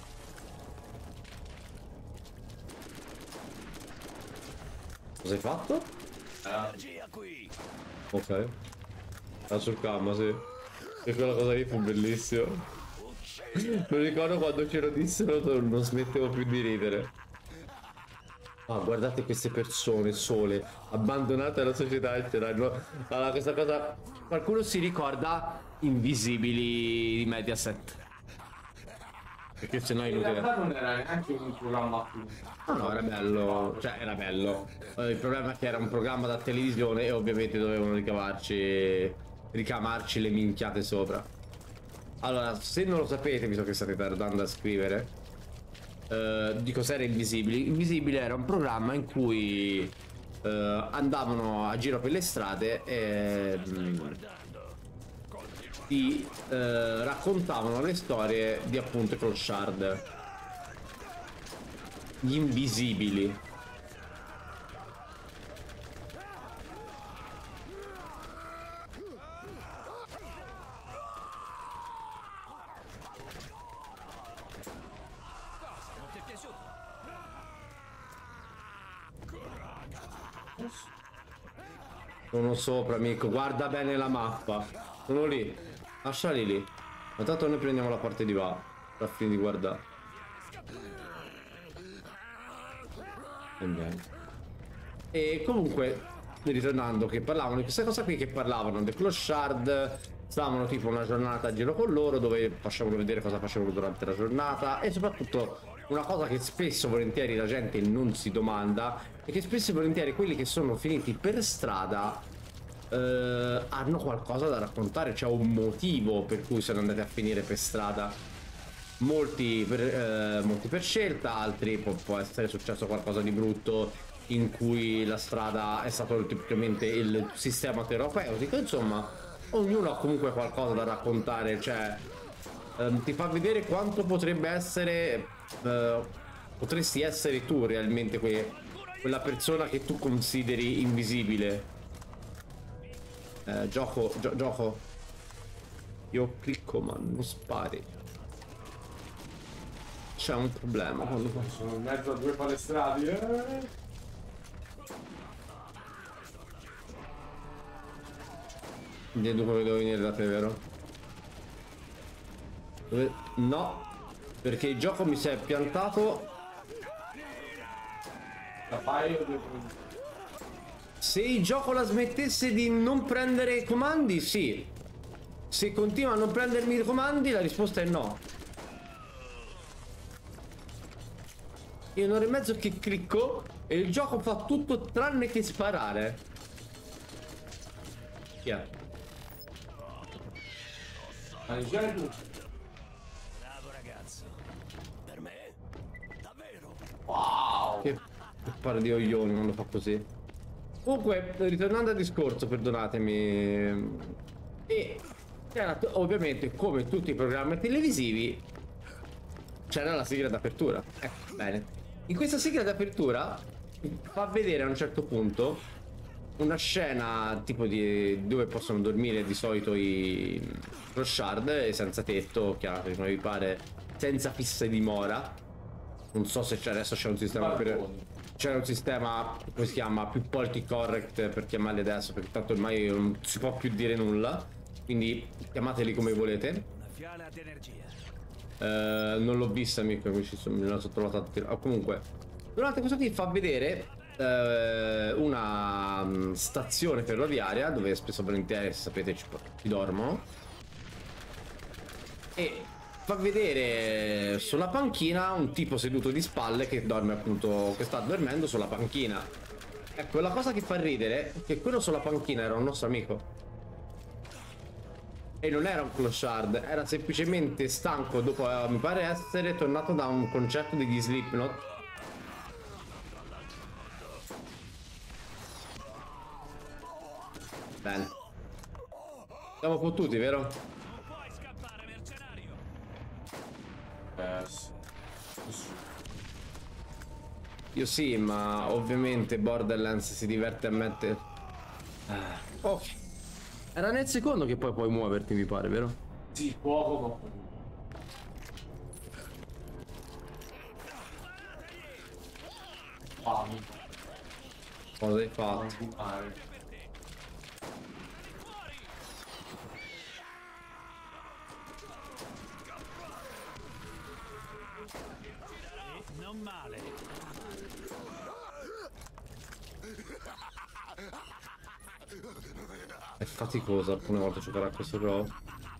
Cosa hai fatto? Energia qui. Ok. Ah, sul camma, sì. E quella cosa lì fu bellissimo. Non ricordo quando ce lo dissero, non smettevo più di ridere. Ah, guardate queste persone sole, abbandonate alla società e ce l'hanno. Allora, questa cosa... Qualcuno si ricorda Invisibili di Mediaset? Perché sennò è In inutile. realtà non era neanche un programma più. No, no, era bello, cioè era bello. Eh, Il problema è che era un programma da televisione e ovviamente dovevano ricavarci, ricamarci le minchiate sopra. Allora, se non lo sapete, visto che state tardando a scrivere, eh, di cos'era Invisibili. Invisibili era un programma in cui eh, andavano a giro per le strade e mh, ti eh, raccontavano le storie di appunto i clochard, gli invisibili. Non ti è piaciuto? Sono sopra, amico, guarda bene la mappa. Sono lì. Lasciali lì. Ma tanto noi prendiamo la parte di va. Per fine di guardare. E niente. E comunque ritornando, che parlavano di questa cosa qui, che parlavano del clochard, stavano tipo una giornata a giro con loro dove facevano vedere cosa facevano durante la giornata, e soprattutto una cosa che spesso e volentieri la gente non si domanda è che spesso e volentieri quelli che sono finiti per strada eh, hanno qualcosa da raccontare, c'è un motivo per cui sono andati a finire per strada. Molti per, eh, molti per scelta, altri può, può essere successo qualcosa di brutto in cui la strada è stato tipicamente il sistema terapeutico. Insomma, ognuno ha comunque qualcosa da raccontare, cioè ehm, ti fa vedere quanto potrebbe essere eh, potresti essere tu realmente que quella persona che tu consideri invisibile. Eh, gioco, gio gioco. Io clicco ma non spari. C'è un problema quando Sono in mezzo a due palestrati. Eh. Dunque devo venire da te, vero? Dove... No, perché il gioco mi si è piantato. La fai o devo... Se il gioco la smettesse di non prendere i comandi, sì. Se continua a non prendermi i comandi, la risposta è no. Io un'ora e mezzo che clicco e il gioco fa tutto tranne che sparare. Chi è? Bravo ragazzo. Per me, davvero. Wow. Che, che pare di oglioni quando fa così. Comunque, ritornando al discorso, perdonatemi. E c'era ovviamente, come tutti i programmi televisivi, c'era la sigla d'apertura. Ecco, bene. In questa sigla d'apertura fa vedere a un certo punto una scena tipo di dove possono dormire di solito i clochard e senza tetto, chiaro, come vi pare, senza fisse dimora. Non so se c'è adesso c'è un sistema per c'è un sistema, come si chiama, più politically correct per chiamarli adesso, perché tanto ormai non si può più dire nulla, quindi chiamateli come volete. Una fiala ad energia. Uh, non l'ho vista, mica, mi sono trovata. Oh, comunque, durante questo qui fa vedere uh, una um, stazione ferroviaria dove spesso e volentieri, sapete, ci, ci dormono. E fa vedere sulla panchina un tipo seduto di spalle che dorme appunto, che sta dormendo sulla panchina. Ecco, la cosa che fa ridere è che quello sulla panchina era un nostro amico. E non era un clochard, era semplicemente stanco dopo, eh, mi pare essere tornato da un concerto degli Slipknot. Bene. Siamo fottuti, vero? Non puoi scappare, mercenario. Eh, sì. Sì. Io sì, ma ovviamente Borderlands si diverte a mettere... Ah, ok. Era nel secondo che poi puoi muoverti, mi pare, vero? Sì, poco ma... Fame. Cosa hai fatto? Non fumare. Non male. È faticoso alcune volte giocare a questo gioco.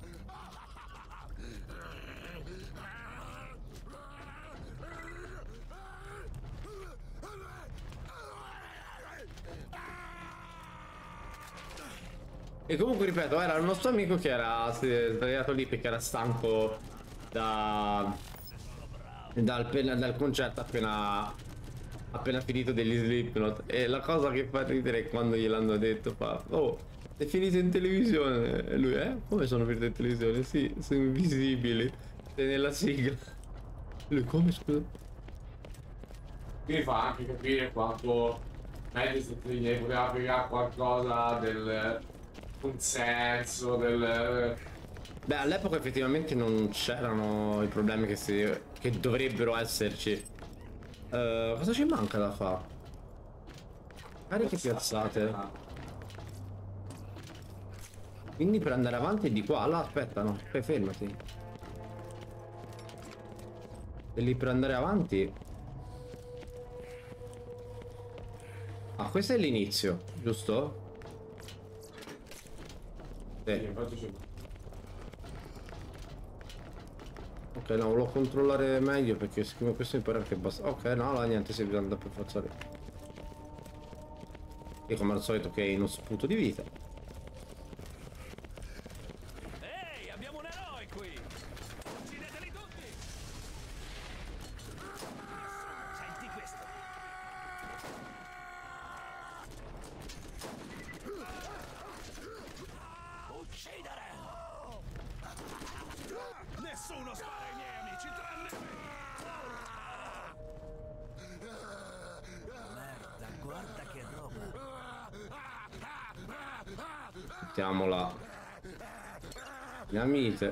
E comunque ripeto, era il nostro amico che era sdraiato lì perché era stanco da dal, dal concerto appena appena finito degli Slipknot. E la cosa che fa ridere è quando gliel'hanno detto, fa: oh, è finito in televisione. E lui: eh? Come sono finito in televisione? Sì, sono invisibili, sei nella sigla. Lui: come, scusa? Quindi fa anche capire quanto Mediaset gli poteva spiegare qualcosa del consenso, del... Beh, all'epoca effettivamente non c'erano i problemi che, si, che dovrebbero esserci. Uh, cosa ci manca da fare? Cariche piazzate. Quindi per andare avanti è di qua. Là, aspetta, no, Fe- fermati. E lì per andare avanti. Ah, Ah, questo è l'inizio, giusto? Sì, Sì. infatti sì. Ok, no, volevo controllare meglio perché siccome questo mi pare che basta. Ok, no, no, niente, si bisogna andare per forza lì. E come al solito che è in uno sputo di vita. Ehi, abbiamo un eroe qui! Uccideteli tutti! Senti questo! Uccidere! Nessuno spara ai miei amici, tranne me! Merda, guarda che roba! Mettiamola. Dinamite.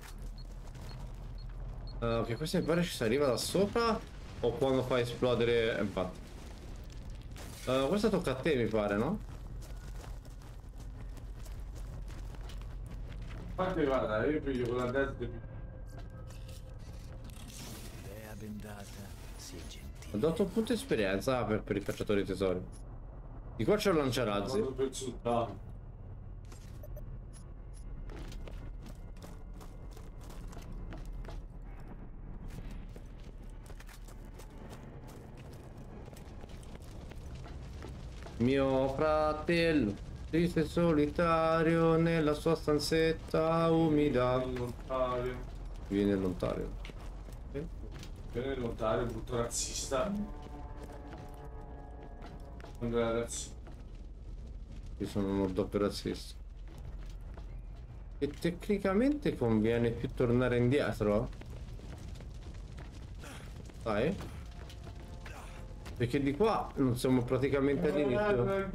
Uh, ok, questo mi pare ci si arriva da sopra. O quando fa esplodere. Infatti. Uh, questo tocca a te, mi pare, no? Infatti guarda, io piglio quella destra. Idea bendata, sii gentile. Ho dato un punto di esperienza per, per i cacciatori di tesori. Di qua c'è il lanciarazzi. Per il sultano. Mio fratello, triste e solitario nella sua stanzetta umida. Volontario. Viene lontano. Viene volontario, brutto razzista. Quando era razzista. Io sono un doppio razzista. E tecnicamente conviene più tornare indietro. Sai? Perché di qua non siamo praticamente all'inizio.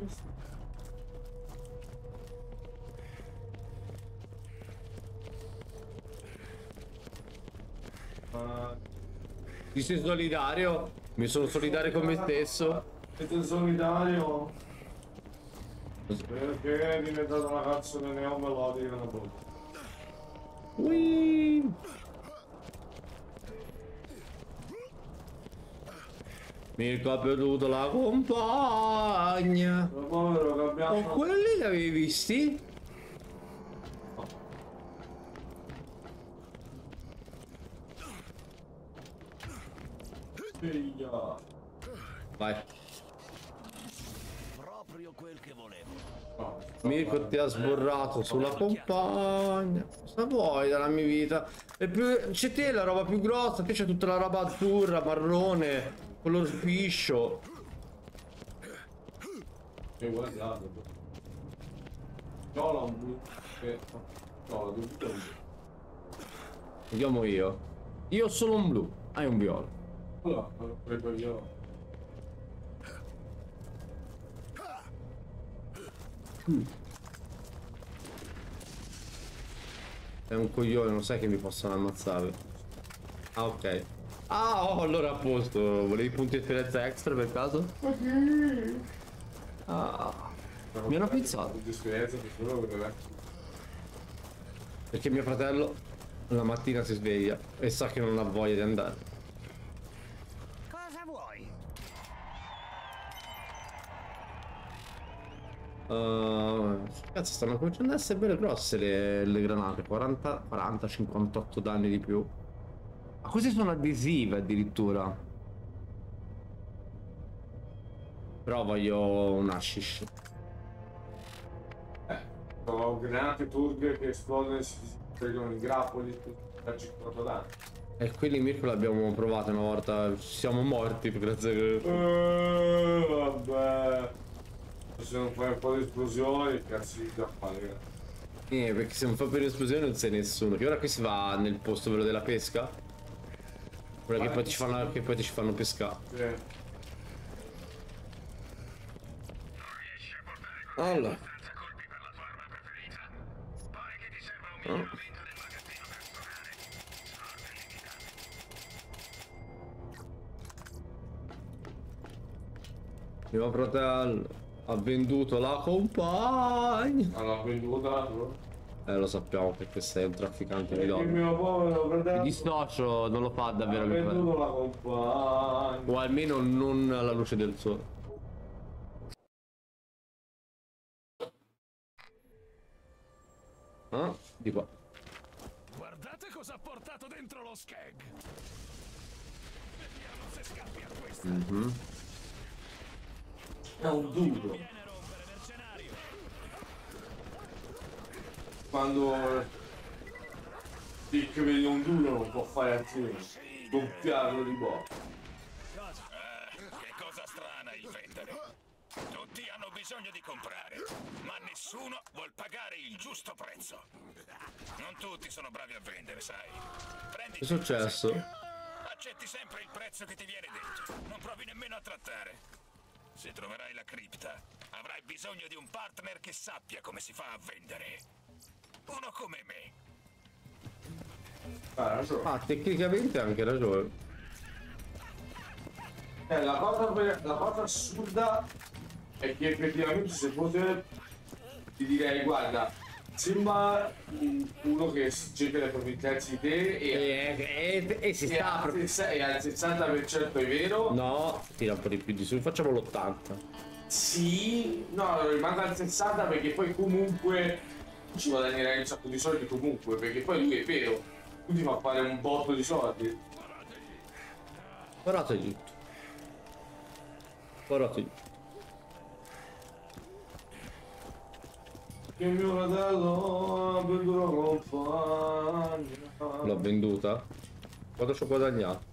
Ma Ti sei solidario? Mi sono solidario con me stesso. siete solidario? Perché è diventata una canzone neomelodica una volta. Ui. Mirko ha perduto la compagna. Ma povero che Oh, abbiamo. quelli li avevi visti? Figlia. Vai. Proprio quel che volevo. No, Mirko ti ha sborrato sulla compagna. Cosa vuoi dalla mia vita? E più... C'è te la roba più grossa, te c'è tutta la roba azzurra, marrone, color fiscio. che guardato. No, la un blu. Che... No, la dovuto un blu. Vediamo io. Io sono un blu, hai un viola. Allora, lo prego io. È un coglione, non sai che mi possono ammazzare. Ah, ok. Ah, oh, allora a posto. Volevi punti di esperienza extra per caso? Ah. Mi hanno pizzato. Di esperienza per quello che deve. Perché mio fratello la mattina si sveglia e sa che non ha voglia di andare. Cosa vuoi? Uh, cazzo, stanno cominciando ad essere belle grosse le, le granate. quaranta, quaranta, cinquantotto danni di più. Ma queste sono adesive addirittura. Però voglio un hashish. Eh, sono granate turche che esplodono e si distruggono i grappoli per cinquanta danni. E quelli Mirko l'abbiamo provato una volta. Siamo morti grazie a... Eh, vabbè. Se non fai un po' di esplosioni, cazzo di da fare. Eh, perché se non fa per esplosione non c'è nessuno. Che ora qui si va nel posto quello della pesca. Quello che poi ti fanno, che poi ti ci fanno pescare. Sì. Allora. Mio fratello ha venduto la compagna. Allora, venduta, no? Eh, lo sappiamo che questo è un trafficante di Il donne. mio povero Mi fratello dissocio, non lo fa davvero ha mio fratello. venduto la compagna. O almeno non alla luce del sole. Ah, di qua. Guardate cosa ha portato dentro lo skeg. Vediamo se scappi a questa. Mm-hmm. È un duro. Viene a rompere, mercenario. Quando Dick vede un duro non può fare altrimenti. Gonfiarlo di botto. Che cosa strana il vendere. Tutti hanno bisogno di comprare, ma nessuno vuol pagare il giusto prezzo. Non tutti sono bravi a vendere, sai. Prendi Che è successo? accetti sempre il prezzo che ti viene detto. Non provi nemmeno a trattare. Se troverai la cripta, avrai bisogno di un partner che sappia come si fa a vendere. Uno come me. Ah, ragione. Ah, tecnicamente ha anche ragione. Eh, la cosa, la cosa assurda è che effettivamente se fosse ti direi guarda sembra uno che cerca di approfittarsi di te e, E, e, e si e sta... al, e al sessanta per cento è vero. No, tira un po' di più di su, facciamo l'ottanta. Sì, no, rimanga al sessanta perché poi comunque ci guadagnerai un sacco di soldi comunque, perché poi lui è vero, tu ti fa fare un botto di soldi. Guardate tutto. Guardate tutto. Che mio fratello ha venduto compagna. L'ho venduta? Quanto ci ho guadagnato?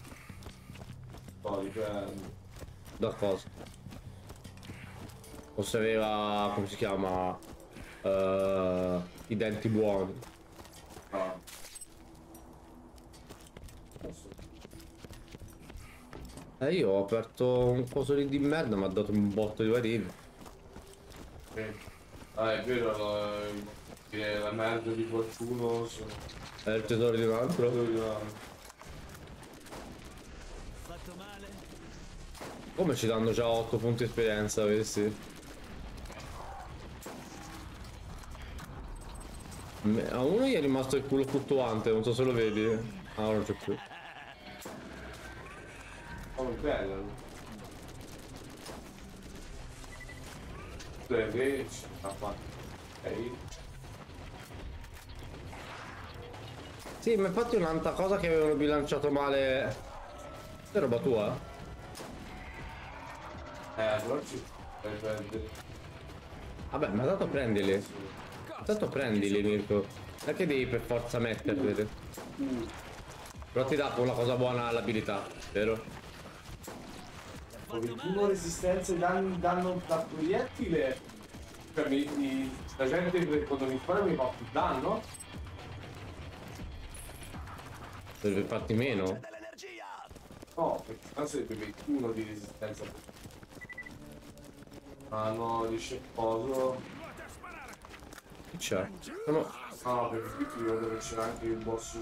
Oh, dipende. Da cosa? O se aveva, come si chiama, uh, i denti buoni. Ah. E io ho aperto un coso lì di merda, mi ha dato un botto di varini. Sì. Ah, è vero, eh, che la merda di qualcuno sono... È il tesoro di un altro? Fatto male? Come ci danno già otto punti esperienza, vedi? A uno gli è rimasto il culo fluttuante, non so se lo vedi. Ah, non c'è più. Oh, bello. Due invece, ha fatto. Ok. Sì, ma infatti un'altra cosa che avevano bilanciato male. È roba tua? Eh, allora ci... Prende. Vabbè, ma tanto prendili. Tanto prendili, Mirko. Non è che devi per forza metterli. Però ti dà una cosa buona all'abilità, vero? ventuno resistenze danni danno da proiettile. Cioè, mi, mi, la gente quando mi spara mi fa più danno. Per farti meno. No, perché tanto sarebbe ventuno di resistenza. Ah no, dice coso. Che c'è? No. Ah, perché qui ti ricordo che c'era anche il boss.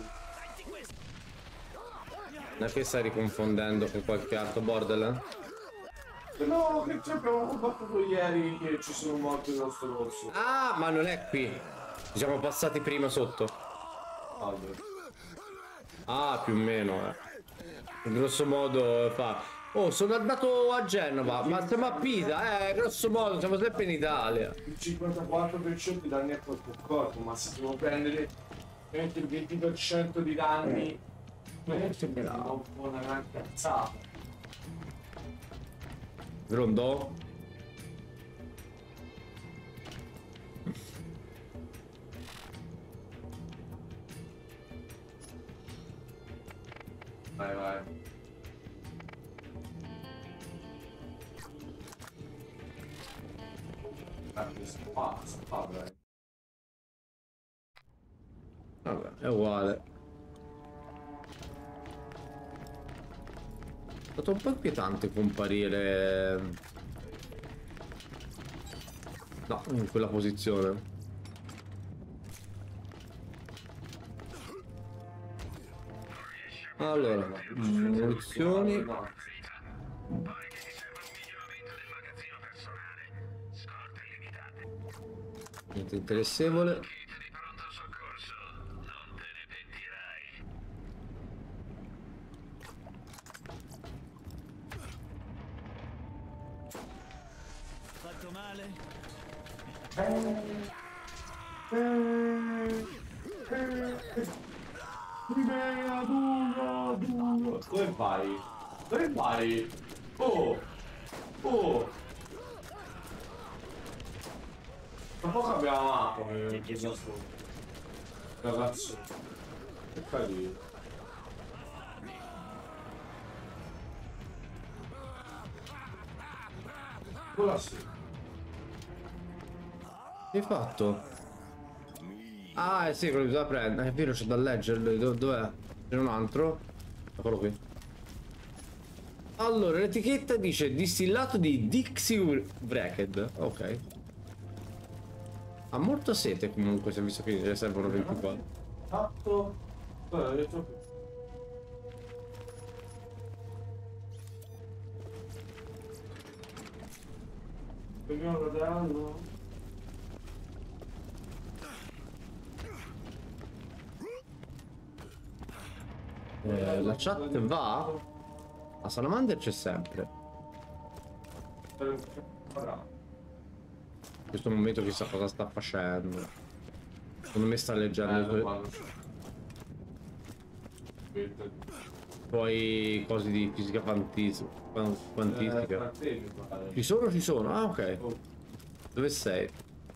Non è che stai riconfondendo con qualche altro borderland? No, che ci abbiamo fatto ieri che ci sono morti nello sto rosso. Ah, ma non è qui. Ci siamo passati prima sotto. Allora. Ah, più o meno, eh. In grosso modo fa. Oh, sono andato a Genova, ma siamo a Pisa, eh, grosso modo, siamo sempre in Italia. Il cinquantaquattro per cento di danni a corpo a corpo, ma se devo prendere il venti per cento di danni, veramente non può una gran cazzata. Rondò? Vai, vai. Qua, qua, dai. Vabbè, è uguale. È stato un po' inquietante comparire. No, in quella posizione. Allora, munizioni. Niente interessevole. Fatto male? Eh, eh. Primera, dura, dura. Dove vai? Dove vai? Oh! Oh! Tra poco abbiamo la mappa per il nostro ragazzo. Che carino. Quella sì. Che hai fatto? Ah, eh sì, quello che bisogna prendere. È vero, c'è da leggere. Do- Dov'è? C'è un altro? Eccolo qui. Allora, l'etichetta dice distillato di Dixie Wrecked. Ok. Ha molta sete comunque, se visto che ne servono ventiquattro. Fatto. Guarda, ho detto qui. Vediamo fratello. Eh, la chat va? A Salamander c'è sempre. In questo momento chissà cosa sta facendo. Secondo me sta leggendo i suoi... poi cose di fisica quantis... quantistica. Ci sono, ci sono. Ah, ok. Dove sei?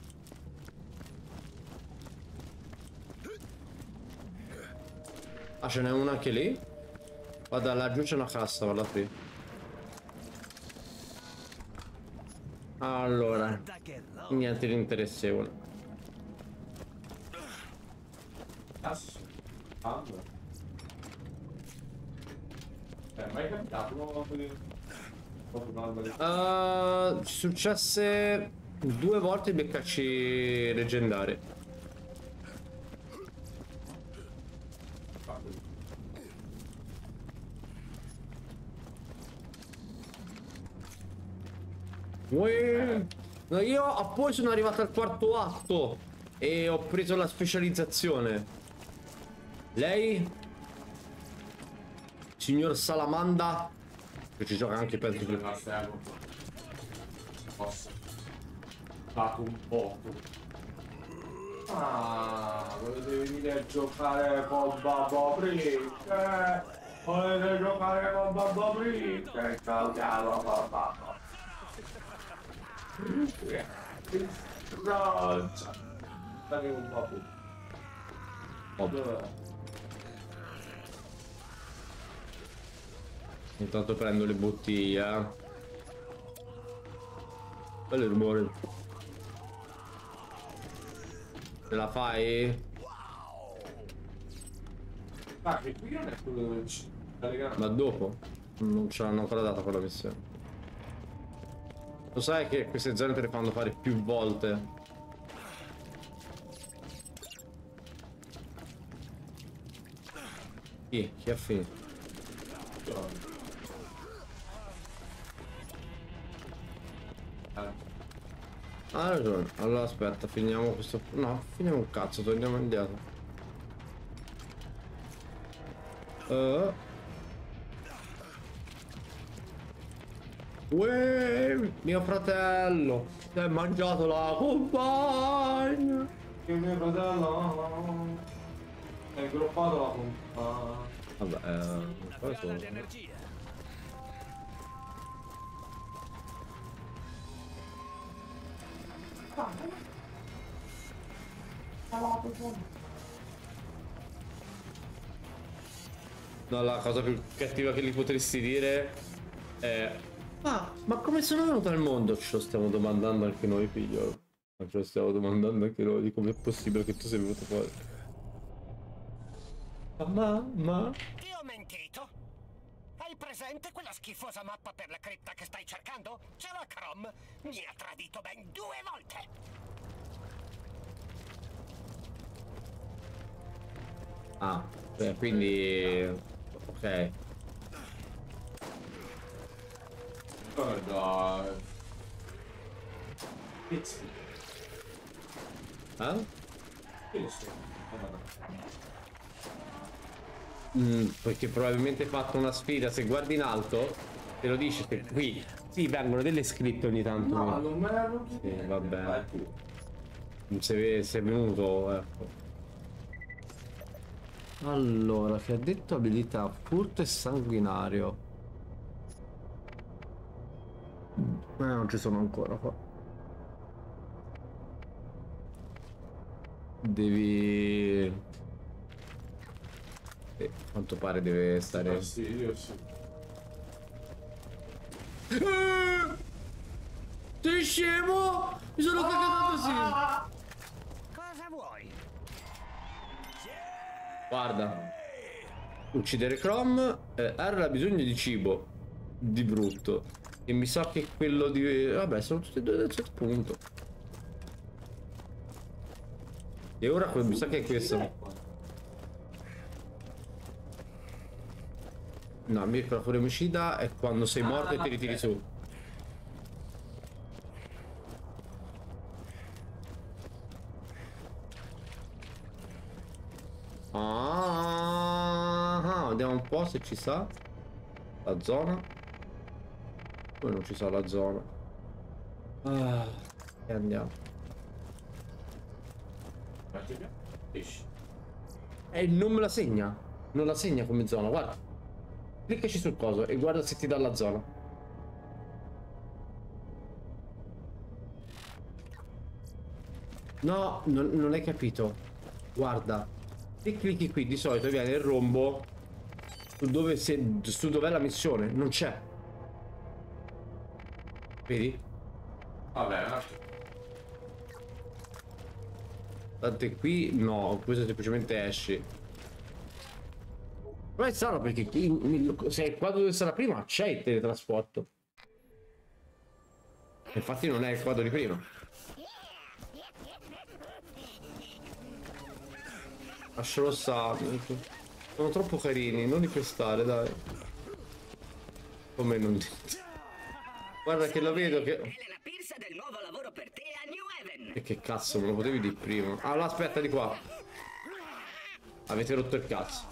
Ah, ce n'è una anche lì? Guarda, laggiù c'è una cassa, guarda qui. Allora, niente di interessevole. Cazzo. Ah, è mai capitato Uh, ci successe due volte di beccarci leggendari. Uè. No, io a poi sono arrivato al quarto atto e ho preso la specializzazione. Lei? Signor Salamanda? Che ci gioca anche per tutti. Posso. Dato un po'. Ah, volete venire a giocare con Babbo Brick? Eh? Volete giocare con Babbo Brick? Giochiamo con Babbo. No, dai un Babbo. Babbo. Intanto prendo le bottiglie. Bello il rumore. Ce la fai? Ah, che qui non è quello dove ci... Ma dopo? Non ce l'hanno ancora data quella missione. Lo sai che queste zone te le fanno fare più volte? Chi? Chi ha finito? Ha ragione. Allora aspetta, finiamo questo... No, finiamo un cazzo, torniamo indietro. Uh. Uè, mio fratello, ti hai mangiato la compagna. Che mio fratello hai ingroppato la compagna. Vabbè, eh, cosa sono? No, la cosa più cattiva che gli potresti dire è: ah, ma come sono venuto al mondo? Ce lo stiamo domandando anche noi, figlio. Ma ce lo stiamo domandando anche noi di come è possibile che tu sei venuto fuori. Ma, ma... Ti ho mentito? Hai presente quella schifosa mappa per la cripta che stai cercando? Ce l'ha Crom. Mi ha tradito ben due volte. Ah, beh, quindi... ok. Oh dai. Pizzi. Eh? Pizzi. Mm, perché probabilmente hai fatto una sfida. Se guardi in alto, te lo dice che qui sì, vengono delle scritte ogni tanto. No, non me l'hanno sì, vabbè. Se, se è venuto, ecco. Allora, che ha detto abilità furto e sanguinario. Eh, non ci sono ancora qua. Devi... Eh, a quanto pare deve stare... Fastidio, sì. Eh! Sei scemo? Mi sono cagato così. Cosa vuoi? Guarda. Uccidere Chrome. Eh, R ha bisogno di cibo. Di brutto. E mi sa che quello di... Vabbè, sono tutti e due del set punto. E ora mi sa che è questo. No, Mirko, la furia omicida è quando sei morto e ti ritiri su. Ah, vediamo un po' se ci sa la zona. Poi non ci sa la zona. Ah, e andiamo. E non me la segna. Non la segna come zona, guarda. Cliccaci sul coso e guarda se ti dà la zona. No, non, non hai capito. Guarda. Se clicchi qui di solito viene il rombo su dove se, su dov'è la missione. Non c'è. Vedi? Vabbè, un attimo. Tanto qui no, questo semplicemente esci. Però è strano perché qui, se è qua dove sarà prima c'è il teletrasporto. Infatti non è il quadro di prima. Lascialo stare. Sono troppo carini, non li pestare, dai. Come non dite. Guarda che la vedo che... Elena Pierce del nuovo lavoro per te a New Haven. E che cazzo, me lo potevi dire prima? Ah, no, aspetta, di qua. Avete rotto il cazzo.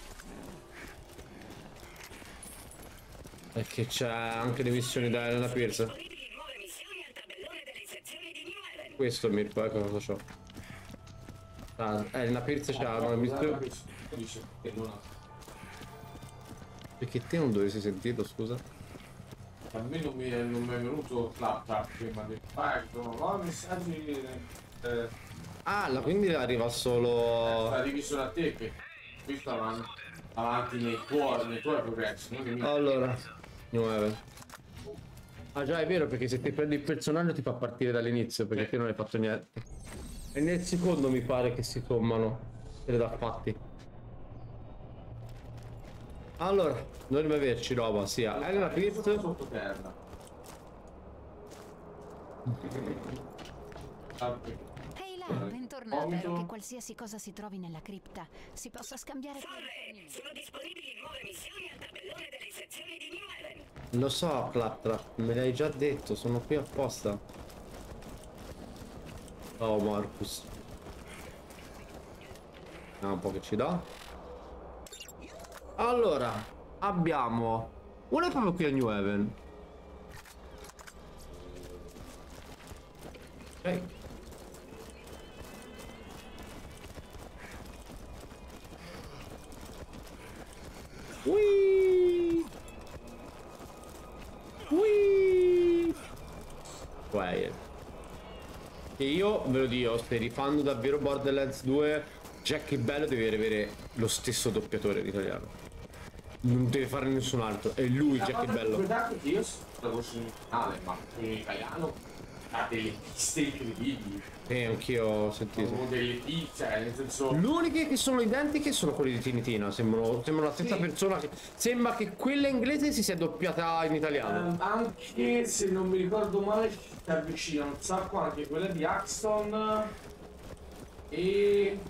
E che c'è anche le missioni da Elena Pierce. Disponibili nuove missioni al tabellone delle sezioni di New Haven. Questo Mirko, ecco cosa c'ho. Ah, Elena Pierce c'ha una missione. Dice che non ha. Perché te non dovresti sentirlo, scusa? A me non mi è, non mi è venuto clap trap prima del pacco, no, messaggi eh, Ah, la, quindi arriva solo... arrivi solo a te che qui sta avanti, avanti nei tuoi, nei tuoi progressi, non che mi... Allora, New Haven. Ah già, è vero, perché se ti prendi il personaggio ti fa partire dall'inizio, perché Sì. te non hai fatto niente. E nel secondo mi pare che si sommano. Te le dà fatti. Allora, dovrebbe averci roba, sia Elena Pierce. sottoterra. Ehi là, bentornata. Ero che qualsiasi cosa si trovi nella cripta si possa scambiare con... Sono disponibili nuove missioni al tabellone delle sezioni di New Haven. Lo so, Claptrap, me l'hai già detto, sono qui apposta. Oh, Marcus. Vediamo un po' che ci dà. Allora, abbiamo... Uno è proprio qui a New Haven. Ok. Whee! Whee! Quiet. Che io ve lo dico, se rifanno davvero Borderlands due, Jack il Bello deve avere lo stesso doppiatore in italiano. Non deve fare nessun altro, è lui Jack il Bello. Guardate che io la voce originale, ma in italiano ha delle piste incredibili. Eh, anch'io ho sentito. Sono delle piste, cioè, nel senso... Le uniche che sono identiche sono quelle di Tinitina, sembrano, sembrano la stessa Sì. persona. Che, sembra che quella inglese si sia doppiata in italiano. Ehm, anche se non mi ricordo male ci si avvicina un sacco anche quella di Axton e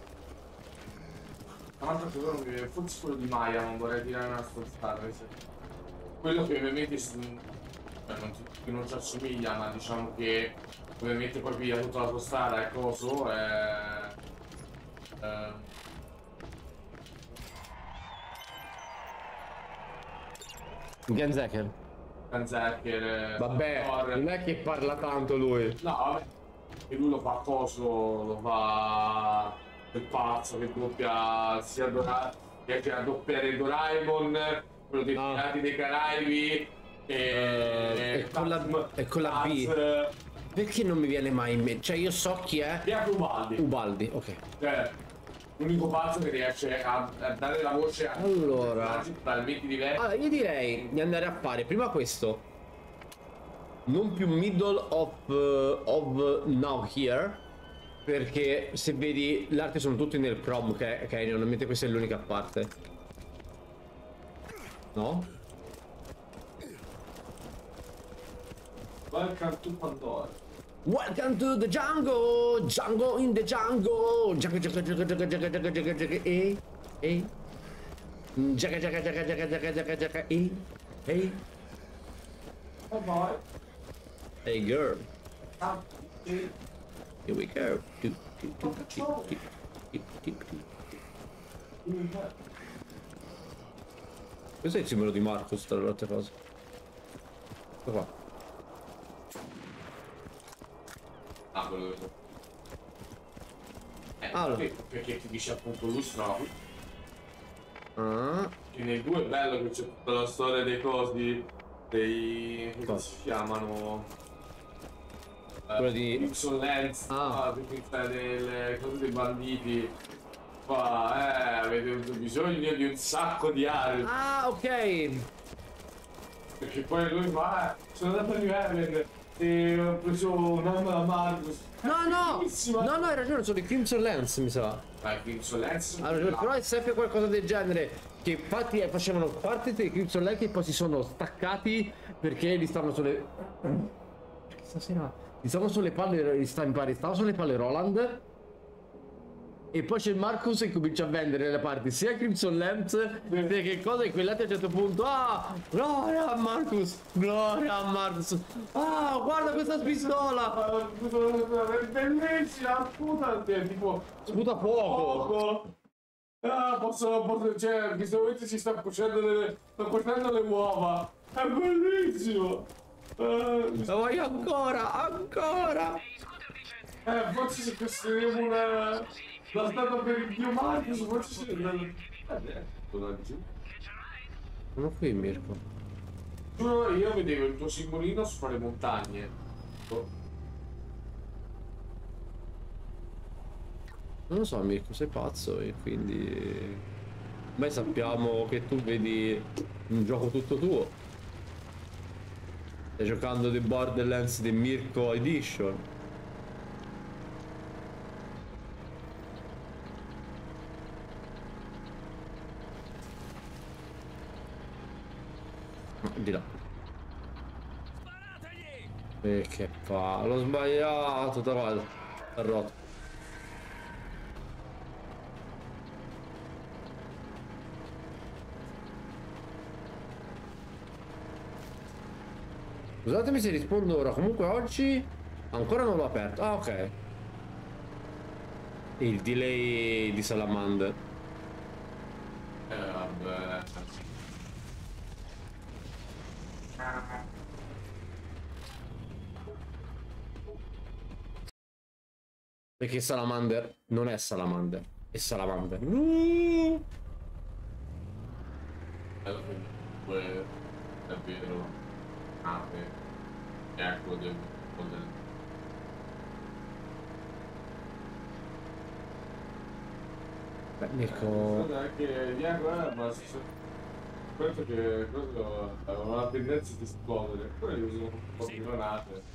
un'altra cosa non mi viene, forse quello di Maya, non vorrei dire una stronzata, quello che ovviamente si- beh, non, ti- che non ci assomiglia, ma diciamo che ovviamente poi piglia tutta la costara e coso è eh, Genzeker. Berserker, eh, Vabbè, Thor. non è che parla tanto lui. No, vabbè. E lui lo fa coso, lo fa il pazzo che doppia sia Dora, riesce a doppiare Doraemon, quello dei No. Pirati dei Caraibi e, e con la- Taz- e con la B. Taz- Perché non mi viene mai in mente? Cioè io so chi è. Pietro Ubaldi. Ubaldi, ok. Cioè, l'unico pazzo che riesce a, a dare la voce a Allora. personaggi totalmente diversi. Allora, io direi di andare a fare prima questo. Non più middle of, uh, of now here. Perché se vedi l'arte sono tutti nel Chrome che normalmente questa è l'unica parte. No? Welcome to Pandora. Welcome to the jungle! Jungle in the jungle! Giacca giacca giacca giacca giacca giacca giacca giacca e e giacca giacca giacca giacca giacca giacca giacca e e Oh boy. hey girl, Ah, sì. here we go. Do, do, do, do, do, do, do, do. Questo è il simbolo di Marcus tra le altre cose. Ecco qua. Ah, quello che so. Eh, Allora. perché, perché ti dice appunto lui no. Ah, Che nei due è bello che c'è tutta la storia dei cosi, dei... come Cosa? si chiamano? Quello di- Crimson Lance, Ah. ah, quindi c'è delle cose dei banditi. Qua, eh, avete avuto bisogno di un sacco di armi. ah, ok. Perché poi lui fa, eh, sono andato a Riven e ho preso un'arma da Marcus. No, no, Bellissima. no, no, hai ragione, sono i Crimson Lance, mi sa. Dai, Crimson Lance. Ha ragione, però è sempre qualcosa del genere. Che infatti eh, facevano parte dei Crimson Lance e poi si sono staccati perché li stavano sulle. Perché stasera. Li stavano sulle palle. Li sta in pari, stava sulle palle Roland. E poi c'è il Marcus che comincia a vendere le parti sia Crimson Lance perché cosa è quell'altro a un certo punto. Ah, gloria a Marcus, gloria a Marcus. Ah, guarda questa pistola. È bellissima, puta, è tipo Sputa fuoco. poco. Ah, posso, posso, cioè, in questo momento si sta cuocendo le, sta cuocendo le uova. È bellissimo. Eh, La voglio ancora, ancora. eh, forse se costruiamo una, la statua per il dio Marcus, forse si eh, giù. Sono qui, Mirko. Giuro, io vedevo il tuo simbolino sopra le montagne. Oh. Non lo so, Mirko, sei pazzo e quindi. Noi sappiamo che tu vedi un gioco tutto tuo. Stai giocando The Borderlands di Mirko Edition. Di là. Sparategli! E che fa? L'ho sbagliato, davanti. È rotto. Scusatemi se rispondo ora. Comunque oggi ancora non l'ho aperto. Ah, ok. Il delay di Salamander. Eh, vabbè. Perché Salamander non è Salamander, è Salamander. Uh! Bello comunque, davvero, nave, ecco del, del... Beh, Mirko. Guarda anche Diego, eh, ma si so- penso che quello aveva la tendenza di esplodere, poi li usano un po' di granate.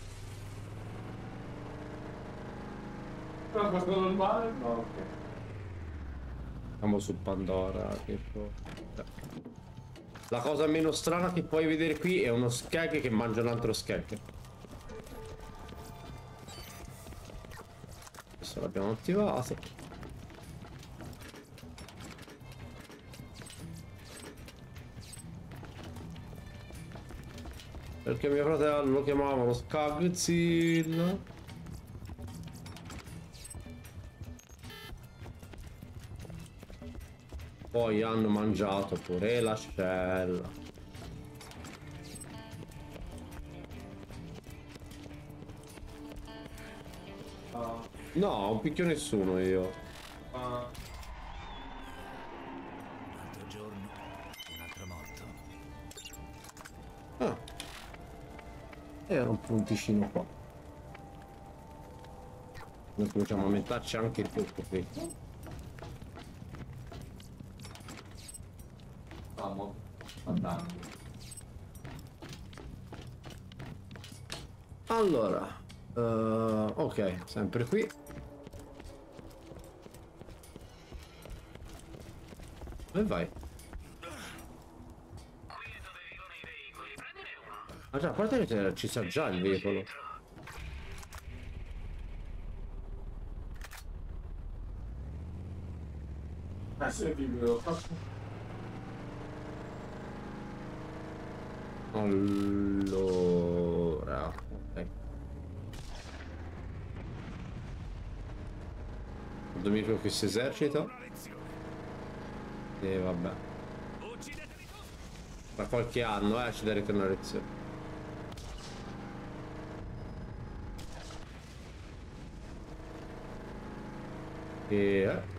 Però cosa normale? No, ok. Siamo su Pandora. Tipo. La cosa meno strana che puoi vedere qui è uno skeg che mangia un altro skeg. Questo l'abbiamo attivato. Perché mio fratello lo chiamavano Skagzilla. Poi hanno mangiato pure l'ascella. No, non picchio nessuno io. Ah. Un altro giorno, un altro morto. Ah. Era un punticino qua. Noi cominciamo a metterci anche il colpo qui. Vamo. Fantastico. Allora, uh, ok, sempre qui. Dove vai? Ah già, a parte che ci sa già il veicolo. Ah, sì, dico. Allora, ok. Un nemico che si esercita. E vabbè. Tra qualche anno, eh, ci darete una lezione. E... Eh.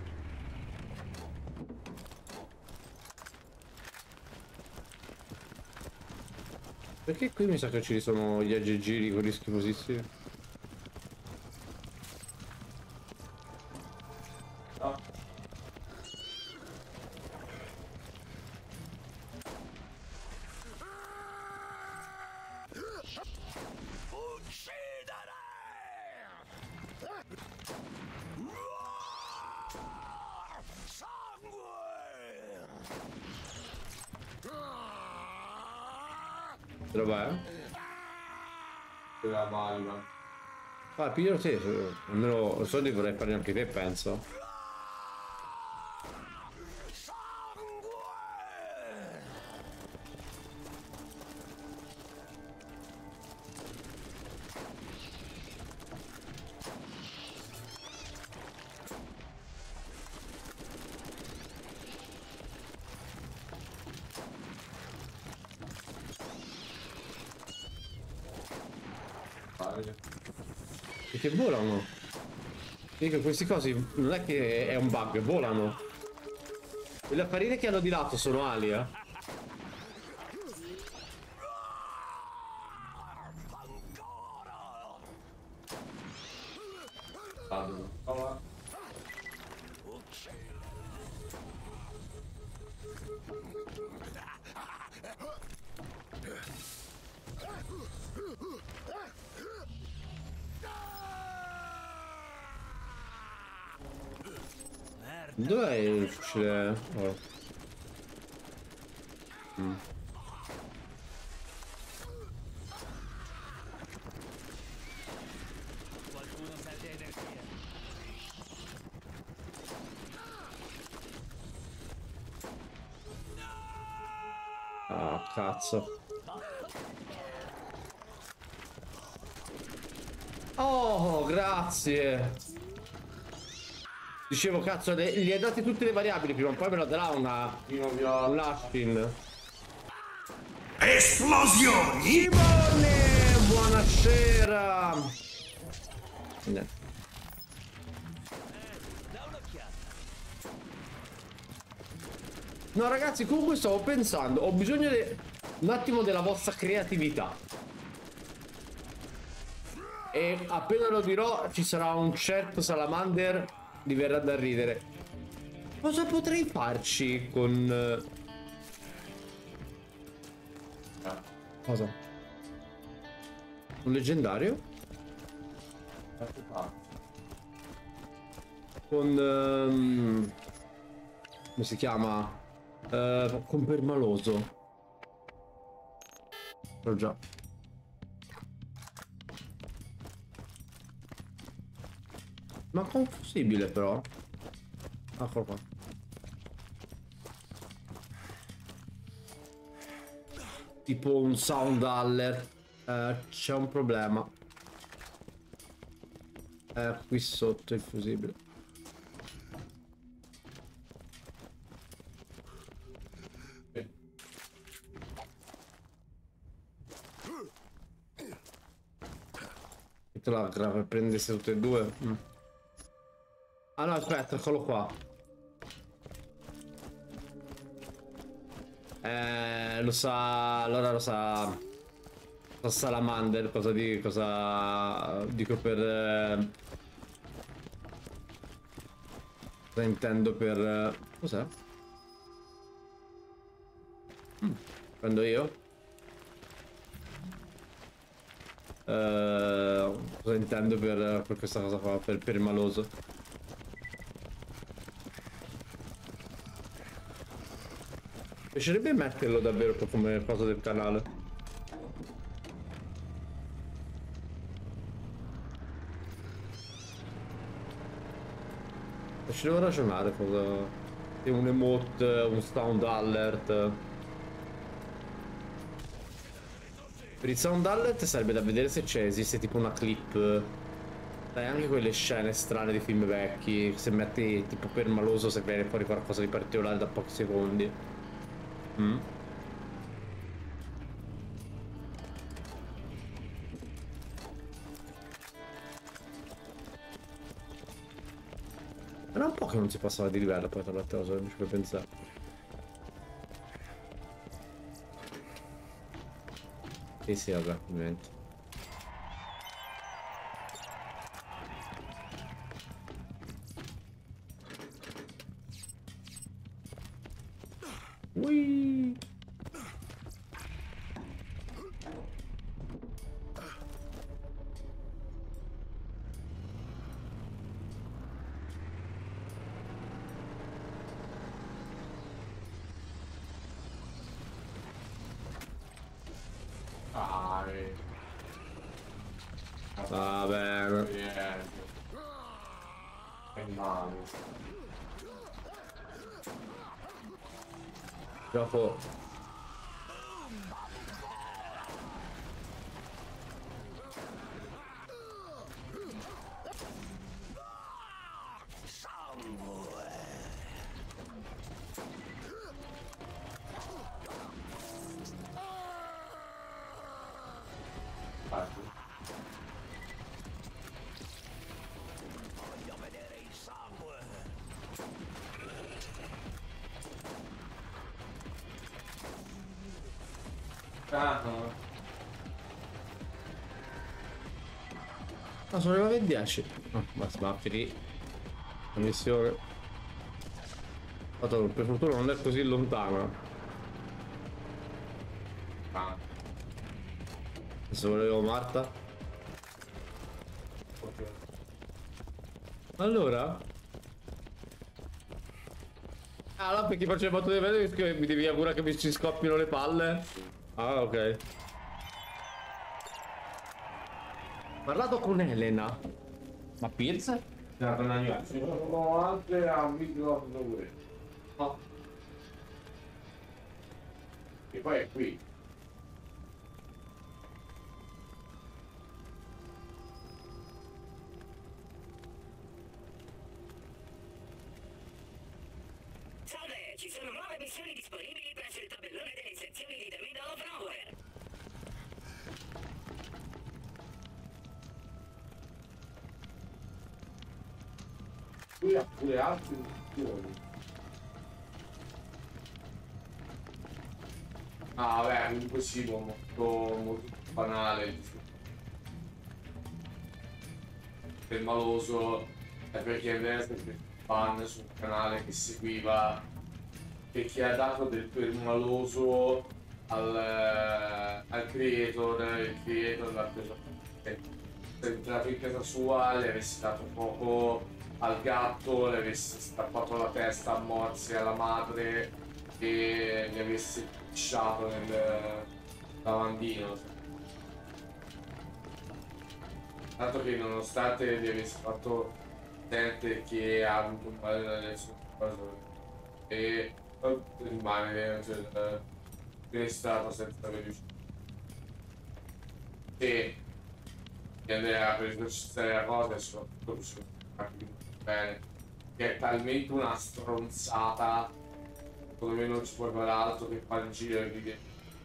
Perché qui mi sa che ci sono gli aggeggiri, quelli schifosissimi? No. Dov'è? La valva. Ah, piglio te, almeno soldi vorrei fare anche te, penso. Perché volano. Dico, questi cosi non è che è un bug, volano. Le apparire che hanno di lato sono ali, eh. Allora. Dov'è il fucile? Oh. Mm. Qualcuno perde energia. Ah, cazzo. Oh, grazie. Dicevo, cazzo, le, gli hai date tutte le variabili prima, poi me la darà una... un Ashpin. Esplosioni! Simone, buonasera. No. No, ragazzi, comunque stavo pensando, ho bisogno de... un attimo della vostra creatività. E appena lo dirò ci sarà un certo salamander, mi verrà da ridere. Cosa potrei farci con... Cosa? Un leggendario? Con... Um... come si chiama? Uh, con permaloso. Però già. Ma confusibile però. Eccolo qua. Tipo un sound aller. Eh, c'è un problema. Eh, qui sotto il fusibile. E te la grave prendesse tutte e due. Mm. Ah no, aspetta, eccolo qua. Eh, lo sa... Allora lo sa... Lo sa Salamander, cosa di... cosa... dico per... Eh, cosa intendo per... Eh, cos'è? Mm, prendo io? Eh, cosa intendo per, per questa cosa qua, per, per il maloso? Mi piacerebbe metterlo davvero come cosa del canale. Ci devo ragionare cosa... È un emote, un sound alert. Per il sound alert sarebbe da vedere se c'è, esiste tipo una clip. Dai, anche quelle scene strane di film vecchi. Se metti tipo per maloso se viene fuori qualcosa di particolare da pochi secondi. Mm. Era un po' che non si passava di livello poi tra l'altro, se non ci puoi pensare. Sì, sì, vabbè, ovviamente. Ui. Va bene. Che male. Dopo... Ah, no. Ah, sono arrivato a dieci. Oh, basta, ma finì la missione. Tanto, per fortuna non è così lontana. Ah. Adesso volevo Marta. Ok. Allora? Ah, no, perché faceva battute belle che mi devi augurare che mi ci scoppino le palle. Ah, ok. Ho parlato con Elena. Ma Pierce? Ci sono altre a microfono pure. No. E poi è qui. Salve, ci sono nuove missioni disponibili presso il tabellone delle sezioni di The Middle of Nowhere. Qui ha pure altre missioni. Ah, vabbè, comunque sì, molto, molto banale. Per maloso è perché è fan su un canale che seguiva e che ha dato del permaloso al, al creator, il creator l'ha preso, è entrato in casa sua, le avesse dato poco al gatto, le avesse stappato la testa a morsi alla madre e gli avesse pisciato nel lavandino. Tanto che nonostante gli avesse fatto sente che ha avuto un male adesso e rimane cioè, stato senza aver riuscito e Andrea per esercitare la cosa e soprattutto riuscito a capire bene che è talmente una stronzata secondo me non ci puoi fare altro che fare in giro e dire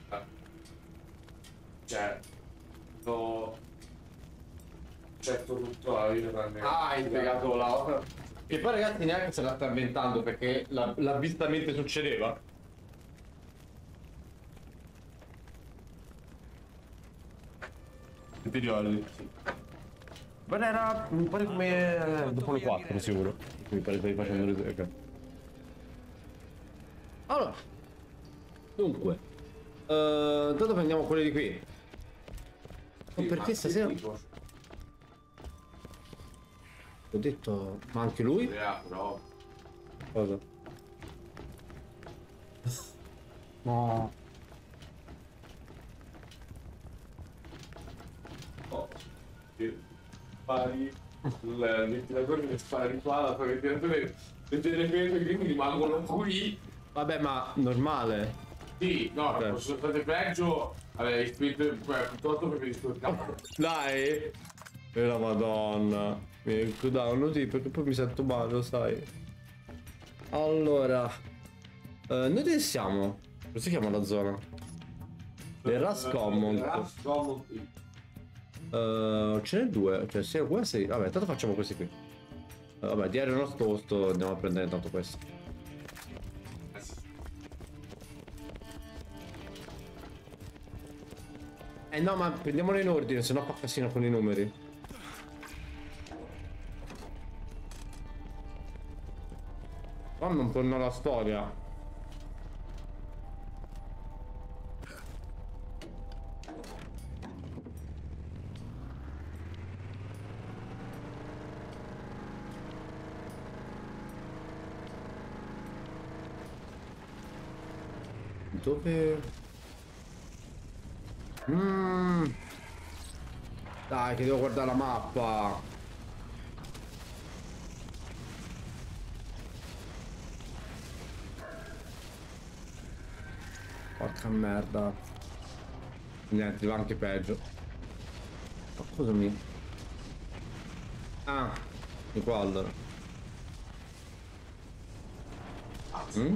cioè lo certo tutto la vita tranne Ah, hai spiegato la... Che poi ragazzi neanche se la sta inventando perché la, la vista mentre succedeva. Ti ricordi? Sì. Ma era un po' come eh, dopo le quattro sicuro. Mi pare che stai facendo le okay. Allora. Dunque. Uh, intanto prendiamo quelli di qui. Sì, perché stasera... Ho detto... Ma anche lui? No. Cosa? No. Oh. Spari il ventilatore che spari qua, la tua ventilatore le telecamere quindi rimangono qui. Vabbè, ma normale. Sì, no, okay. Sono state peggio. Avevi spinto piuttosto perché gli scordato. Dai! E la madonna. Mi scudavano sì, perché poi mi sento male, lo sai. Allora. Eh, noi dove siamo? Come si chiama la zona? The Rust Common. Rust Common. Uh, ce n'è due, cioè sia questo, vabbè, tanto facciamo questi qui. Uh, vabbè, di aereo nascosto andiamo a prendere intanto questo. Eh no, ma prendiamolo in ordine, sennò fa casino con i numeri. Qua non torna la storia. Dove? Mm. Dai, che devo guardare la mappa. Porca merda. Niente, va anche peggio. Ma cosa mi... Ah, di qua allora. Mm?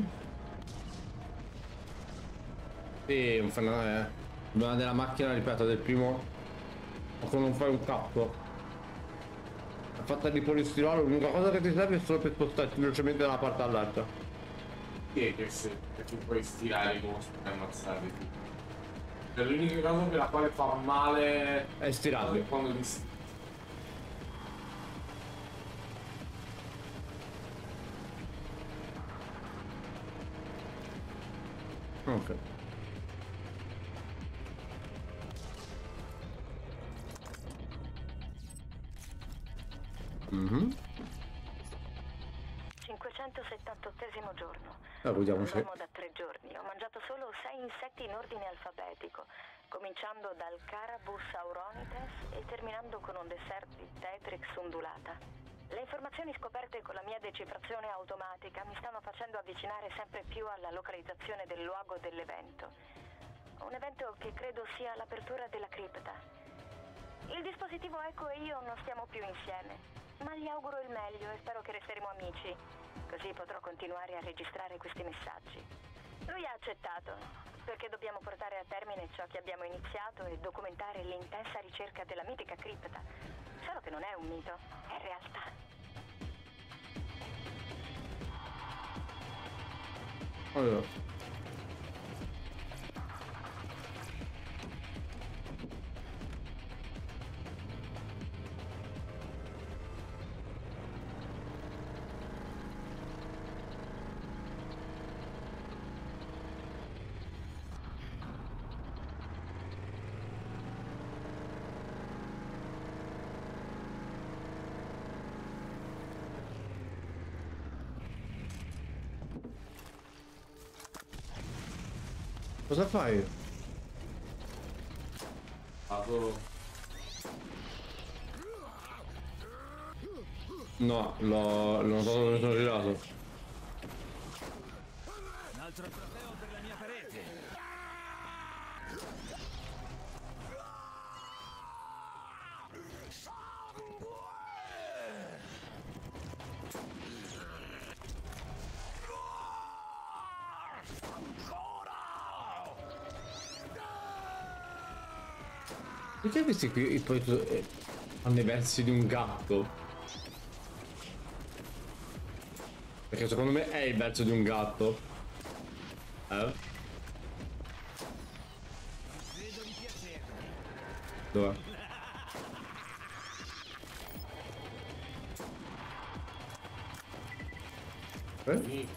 Sì, un fenomeno, eh. Il problema della macchina, ripeto, del primo. Ma se non fai un cazzo. È fatta di polistirolo, l'unica cosa che ti serve è solo per spostarti velocemente da una parte all'altra. Sì, è che se che tu puoi stirare come si puoi ammazzare. Cioè, l'unica cosa per la quale fa male è stirarli. Quando li stiri. Ok. Mm-hmm. cinquecentosettantottesimo giorno. Ah, vediamo se... Dormo da tre giorni. Ho mangiato solo sei insetti in ordine alfabetico, cominciando dal Carabus auronites e terminando con un dessert di Tetrix undulata. Le informazioni scoperte con la mia decifrazione automatica mi stanno facendo avvicinare sempre più alla localizzazione del luogo dell'evento. Un evento che credo sia l'apertura della cripta. Il dispositivo Echo e io non stiamo più insieme, ma gli auguro il meglio e spero che resteremo amici. Così potrò continuare a registrare questi messaggi. Lui ha accettato, perché dobbiamo portare a termine ciò che abbiamo iniziato e documentare l'intensa ricerca della mitica cripta. Solo che non è un mito, è realtà. Allora. Cosa fai? Vado... No, l'ho notato dove sono girato. Un altro trofeo per la mia parete. Perché questi qui poi eh, hanno i versi di un gatto? Perché secondo me è il verso di un gatto. Eh? Dov'è? Eh?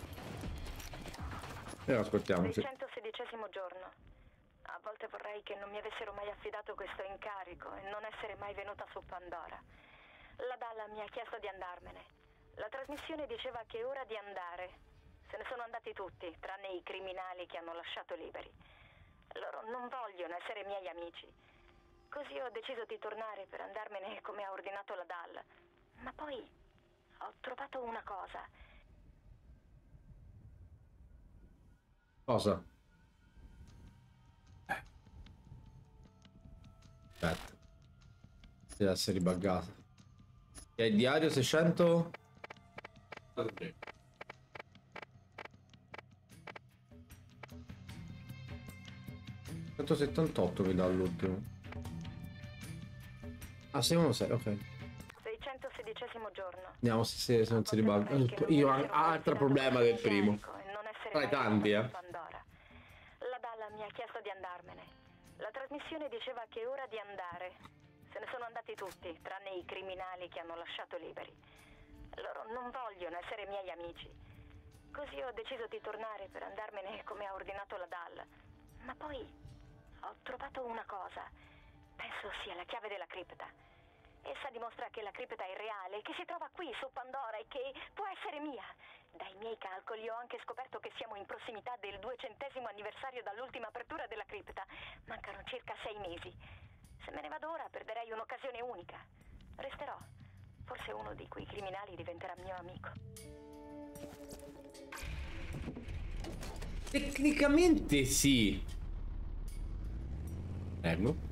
E ascoltiamo, sì. seicentosedicesimo giorno. A volte vorrei che non mi avessero mai affidato questo incarico e non essere mai venuta su Pandora. La Dalla mi ha chiesto di andarmene. La trasmissione diceva che è ora di andare. Se ne sono andati tutti, tranne i criminali che hanno lasciato liberi. Loro non vogliono essere miei amici. Così ho deciso di tornare per andarmene come ha ordinato la Dalla. Ma poi ho trovato una cosa. Cosa? Aspetta. Deve essere ribuggato. E il diario seicento? centosettantotto mi dà l'ultimo. Ah, sei uno sei, ok. seicentosedicesimo giorno. Vediamo se, se, se non si ribugga. Io ho altro problema del primo. Tra i tanti, eh. La Dalla mi ha chiesto di andarmene. La trasmissione diceva che è ora di andare. Se ne sono andati tutti, tranne i criminali che hanno lasciato liberi. Loro non vogliono essere miei amici. Così ho deciso di tornare per andarmene come ha ordinato la Dalla. Ma poi ho trovato una cosa. Penso sia la chiave della cripta. Essa dimostra che la cripta è reale, che si trova qui su Pandora e che può essere mia. Dai miei calcoli ho anche scoperto che siamo in prossimità del duecentesimo anniversario dall'ultima apertura della cripta. Mancano circa sei mesi. Se me ne vado ora perderei un'occasione unica. Resterò. Forse uno di quei criminali diventerà mio amico. Tecnicamente sì. Prego.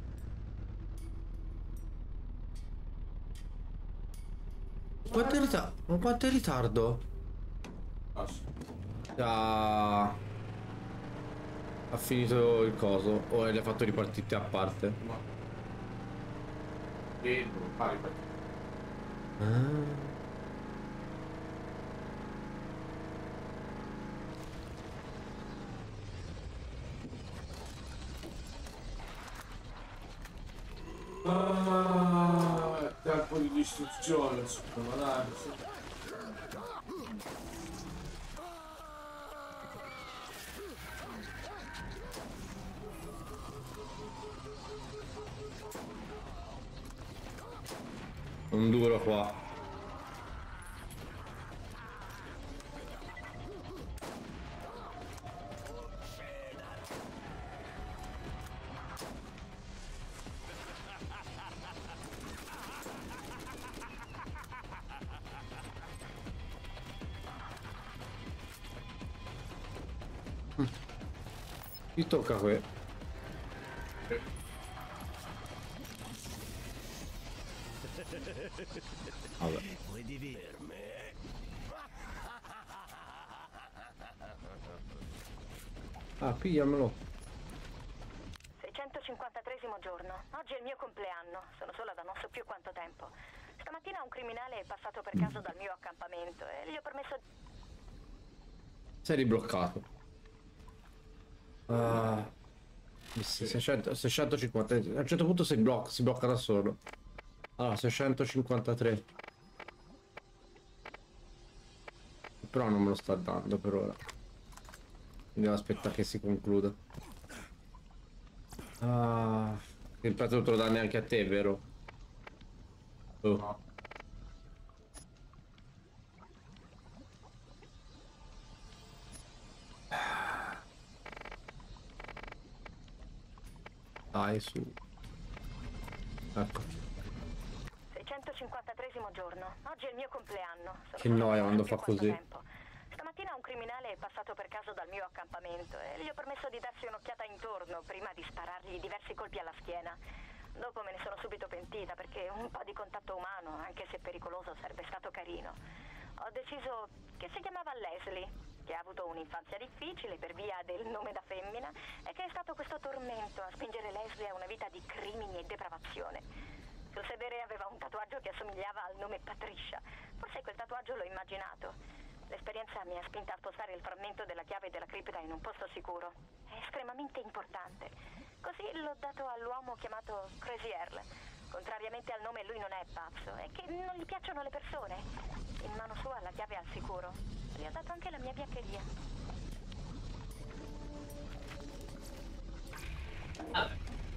Quanto è ritardo? Ma quanto è ritardo? Ah. Ha finito il coso o l'hai fatto ripartire a parte? No. E non fa ripartire. Ah. Ah, tempo di distruzione, insomma, dai. Non duro qua. Ti tocca qui. Vabbè. Puoi dividermi. Ah, pigliamelo. seicentocinquantatreesimo giorno. Oggi è il mio compleanno. Sono sola da non so più quanto tempo. Stamattina un criminale è passato per caso dal mio accampamento e gli ho permesso... Sei ribloccato. Uh, seicento, seicentocinquanta. A un certo punto si blocca, si blocca da solo. Allora, seicentocinquantatré. Però non me lo sta dando per ora. Quindi devo aspettare che si concluda. Ah, il prato te lo dà neanche a te, vero? Oh. Dai, su. Ecco. seicentocinquantatreesimo giorno. Oggi è il mio compleanno. Sono Che noia quando fa quanto così. tempo. Stamattina un criminale è passato per caso dal mio accampamento e gli ho permesso di darsi un'occhiata intorno prima di sparargli diversi colpi alla schiena. Dopo me ne sono subito pentita perché un po' di contatto umano, anche se pericoloso, sarebbe stato carino. Ho deciso che si chiamava Leslie, che ha avuto un'infanzia difficile per via del nome da femmina e che è stato questo tormento a spingere Leslie a una vita di crimini e depravazione. Sul sedere aveva un tatuaggio che assomigliava al nome Patricia. Forse quel tatuaggio l'ho immaginato. Le esperienza mi ha spinta a spostare il frammento della chiave della cripta in un posto sicuro. È estremamente importante. Così l'ho dato all'uomo chiamato Crazy Earl. Contrariamente al nome, lui non è pazzo, è che non gli piacciono le persone. In mano sua la chiave al sicuro. Gli ho dato anche la mia biancheria. Ah.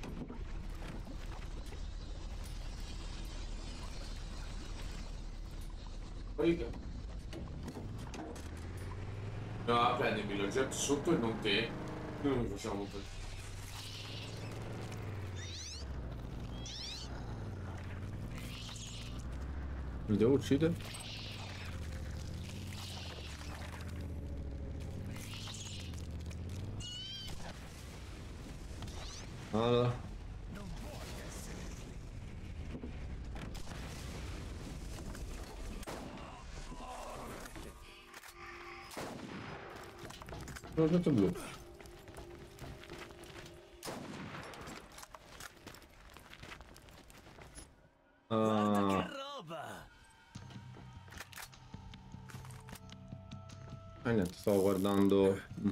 No, prendimi, lo getto sotto e non te. Noi non facciamo per... Lo devo uccidere? Allora. Progetto blu. Ah. Che roba! Eh niente, stavo guardando. Mm.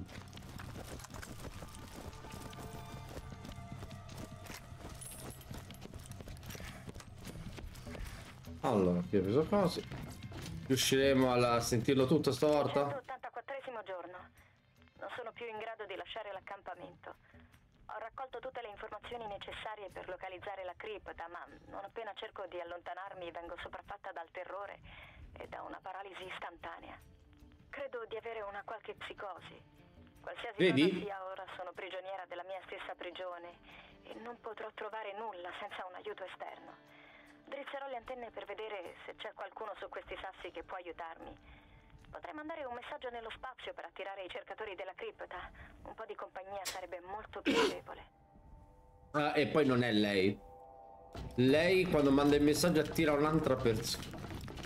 Allora, qui ho preso cose. Riusciremo a sentirlo tutto stavolta? ottantaquattresimo giorno. Non sono più in grado di lasciare l'accampamento. Ho raccolto tutte le informazioni necessarie per localizzare la cripta, ma non appena cerco di allontanarmi vengo sopraffatta dal terrore e da una paralisi istantanea. Credo di avere una qualche psicosi. Qualsiasi Vedi? cosa sia, ora sono prigioniera della mia stessa prigione e non potrò trovare nulla senza un aiuto esterno. Drizzerò le antenne per vedere se c'è qualcuno su questi sassi che può aiutarmi. Potrei mandare un messaggio nello spazio per attirare i cercatori della cripta. Un po' di compagnia sarebbe molto piacevole. Ah, e poi non è lei. Lei quando manda il messaggio attira un'altra persona.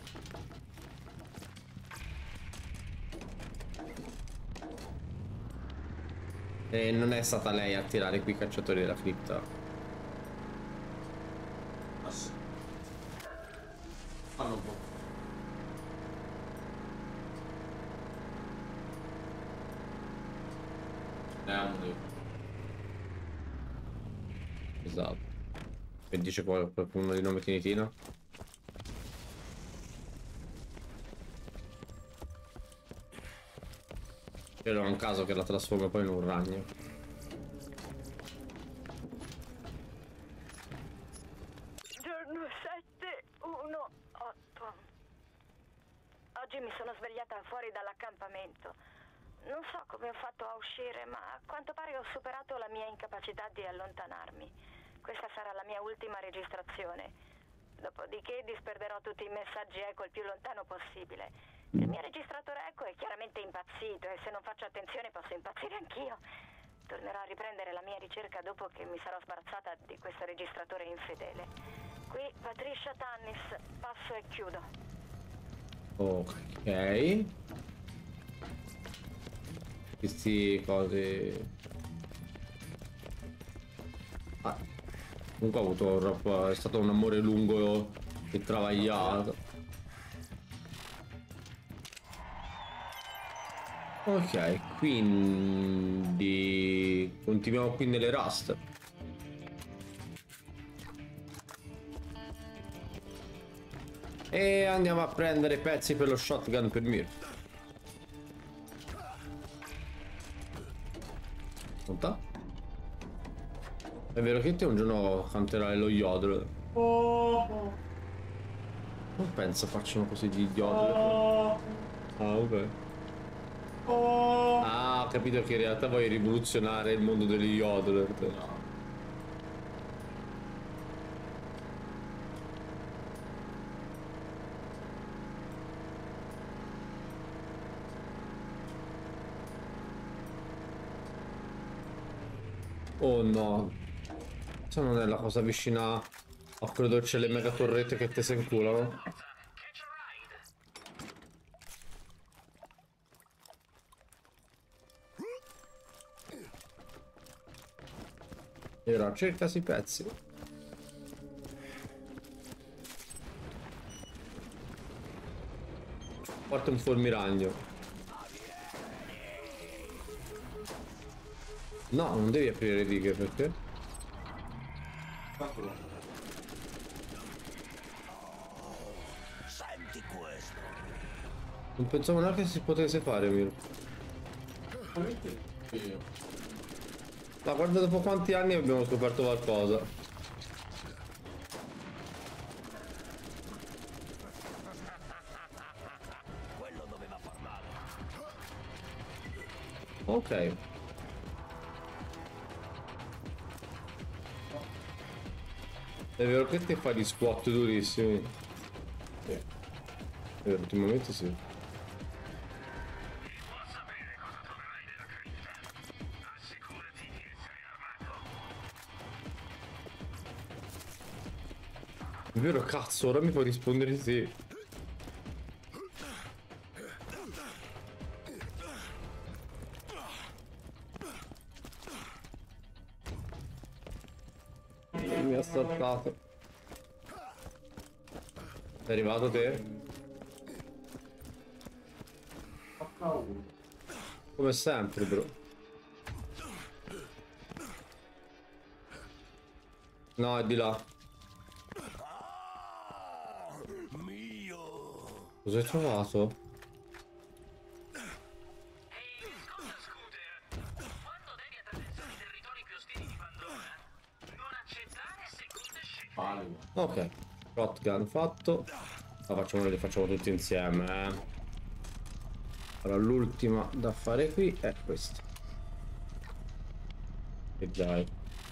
E non è stata lei a tirare qui i cacciatori della cripta. Ah sì. Fanno un po'. Esatto. E dice qualcuno di nome Tinitina? Era un caso che la trasforma poi in un ragno. Giorno sette uno otto. Oggi mi sono svegliata fuori dall'accampamento. Non so come ho fatto a uscire, ma a quanto pare ho superato la mia incapacità di allontanarmi. Questa sarà la mia ultima registrazione. Dopodiché disperderò tutti i messaggi eco il più lontano possibile. Il mio registratore eco è chiaramente impazzito e se non faccio attenzione posso impazzire anch'io. Tornerò a riprendere la mia ricerca dopo che mi sarò sbarazzata di questo registratore infedele. Qui Patricia Tannis, passo e chiudo. Ok. Questi cose. Ah. Comunque ho avuto un rap- è stato un amore lungo e travagliato. Ok, quindi continuiamo qui nelle Rust. E andiamo a prendere pezzi per lo shotgun per Mir. Conta? È vero che te un giorno canterai lo yodel. Non penso facciano così di yodel. Ah, ok. Ah, ho capito che in realtà vuoi rivoluzionare il mondo degli yodeler. No. Oh no. Se non è la cosa vicina a quello dove c'è le mega torrette che te se inculano. E ora cercasi i pezzi. Porta un formiragno. No, non devi aprire le righe perché? Senti questo. Non pensavo neanche si potesse fare, Miro. Ma guarda dopo quanti anni abbiamo scoperto qualcosa. Quello doveva far male. Ok. È vero che te fai gli squat durissimi. Sì. Eh, ultimamente sì. È vero, cazzo, ora mi puoi rispondere sì. Mi ha saltato. Sei arrivato te? Come sempre, bro. No, è di là. Cosa hai trovato? Ehi, scusa, Scooter. Quando devi attraversare i territori più ostili di Pandora, non accettare seconde scelte. Ok. Shotgun fatto. La facciamo, li facciamo tutti insieme, eh. Allora, l'ultima da fare qui è questa. E dai.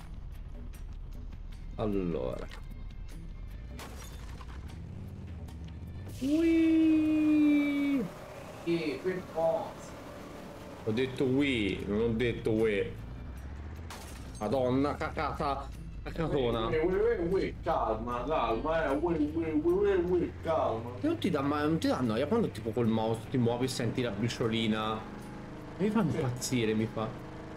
Allora. Ui. E per forza. Ho detto Wii, non ho detto we. Madonna, cacata, cacatona. Ue, ue, ue, calma, calma, eh, ue, ue, ue, ue, calma. Non ti dà, ma non ti dà noia quando tipo col mouse ti muovi e senti la briciolina. Mi fa impazzire, mi fa.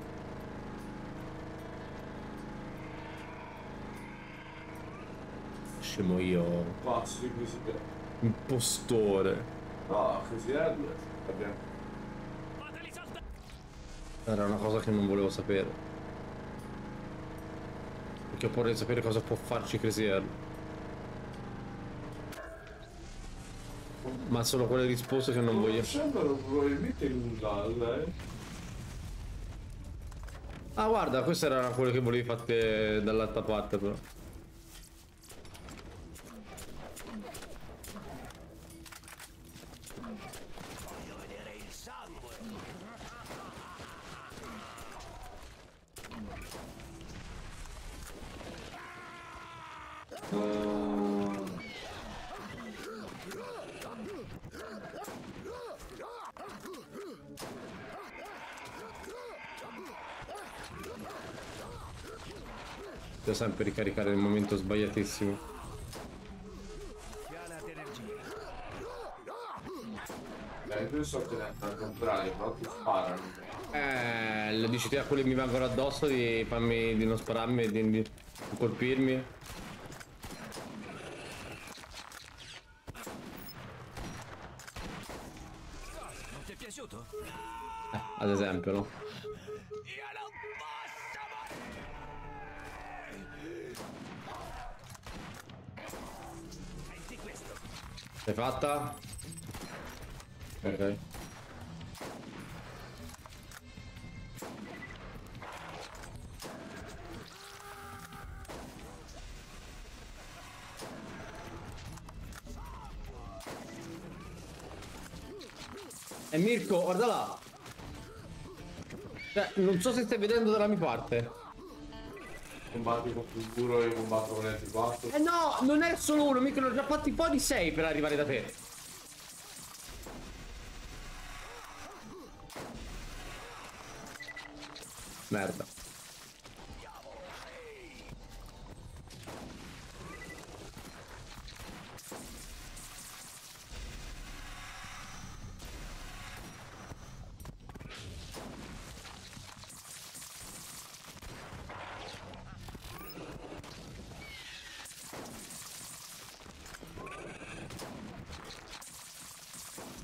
Scemo io. Pazzo di così. Impostore. No, così è due. Abbiamo. Fateli saltare! Era una cosa che non volevo sapere. Perché ho paura di sapere cosa può farci Crazy. Ma sono quelle risposte che non voglio. Sembrano probabilmente nulla, eh. Ah, guarda, queste erano quelle che volevi fatte dall'altra parte, però. Voglio vedere il sangue. Devo sempre ricaricare nel momento sbagliatissimo. Piana di energia. Eh, io sto tenendo al contrario, però ti sparano. Eh, lo dici te a quelli che mi vengono addosso di farmi, di non spararmi, di, di colpirmi. Non ti è piaciuto? Eh, ad esempio, no? Io non posso morire. Senti questo. L'hai fatta? Ok. E Mirko, guarda là. Cioè, non so se stai vedendo dalla mia parte. Combatti con più duro e combatto con altri quattro. Eh no, non è solo uno, mica ne ho già fatti un po' di sei per arrivare da te. Merda.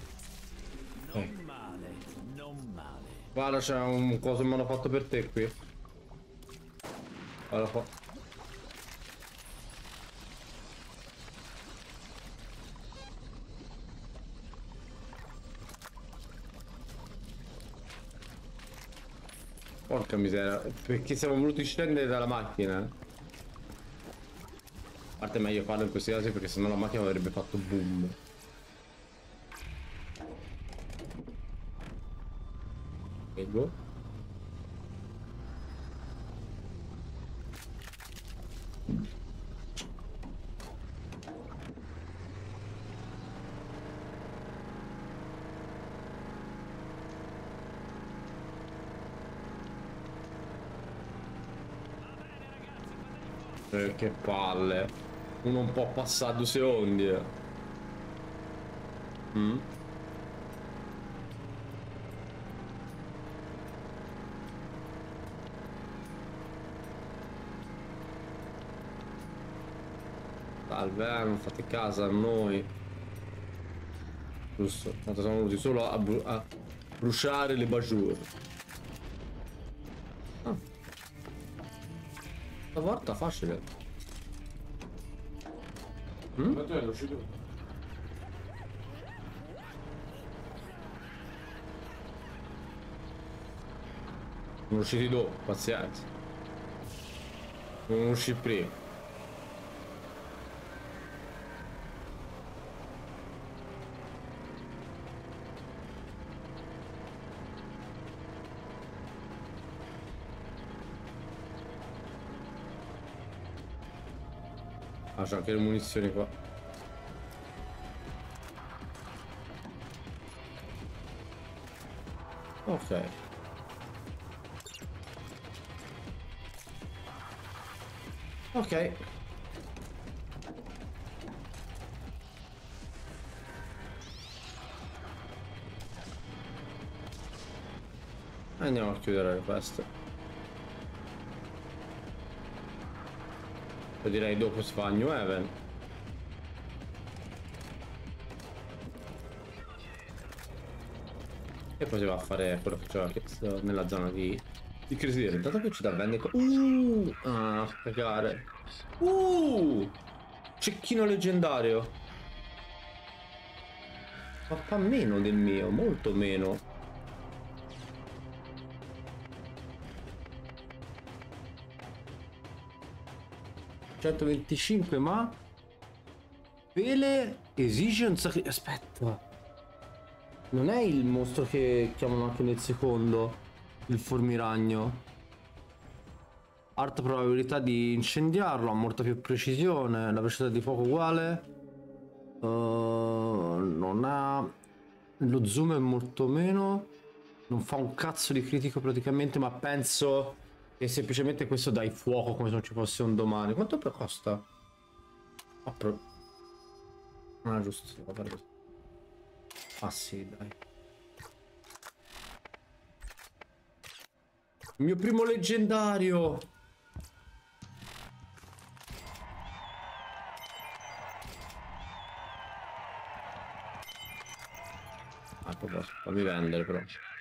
Non male, non male. Guarda, c'è un coso che mi hanno fatto per te qui. Guarda qua. Porca miseria, perché siamo voluti scendere dalla macchina? A parte meglio farlo in questi casi perché sennò la macchina avrebbe fatto boom. Prego. Eh, che palle. Uno un po' passato secondi. Mm? Salve, eh, non fate caso a noi. Giusto, tanto siamo venuti solo a, bru a bruciare le bajour. Ah. Stavolta facile. Mm? Non usciti dopo, pazienza. Non uscì prima. Ah, c'è anche le munizioni qua. Ok. Ok. Andiamo a chiudere questo. Direi dopo si fa a New Haven. E poi si va a fare quello che c'è nella zona di, di crisi. Intanto che ci da vendere. Uh, ah, cagare. Uh, cecchino leggendario. Ma fa meno del mio, molto meno. centoventicinque, ma Pele Exigence. Aspetta, non è il mostro che chiamano anche nel secondo, il formiragno. Alta probabilità di incendiarlo, ha molta più precisione, la velocità di fuoco uguale, uh, non ha, lo zoom è molto meno, non fa un cazzo di critico praticamente, ma penso e semplicemente questo dai fuoco come se non ci fosse un domani. Quanto costa? Ah, pro... ah giusto, devo fare così. Ah sì, dai. Il mio primo leggendario. Ah, posso, fammi vendere però.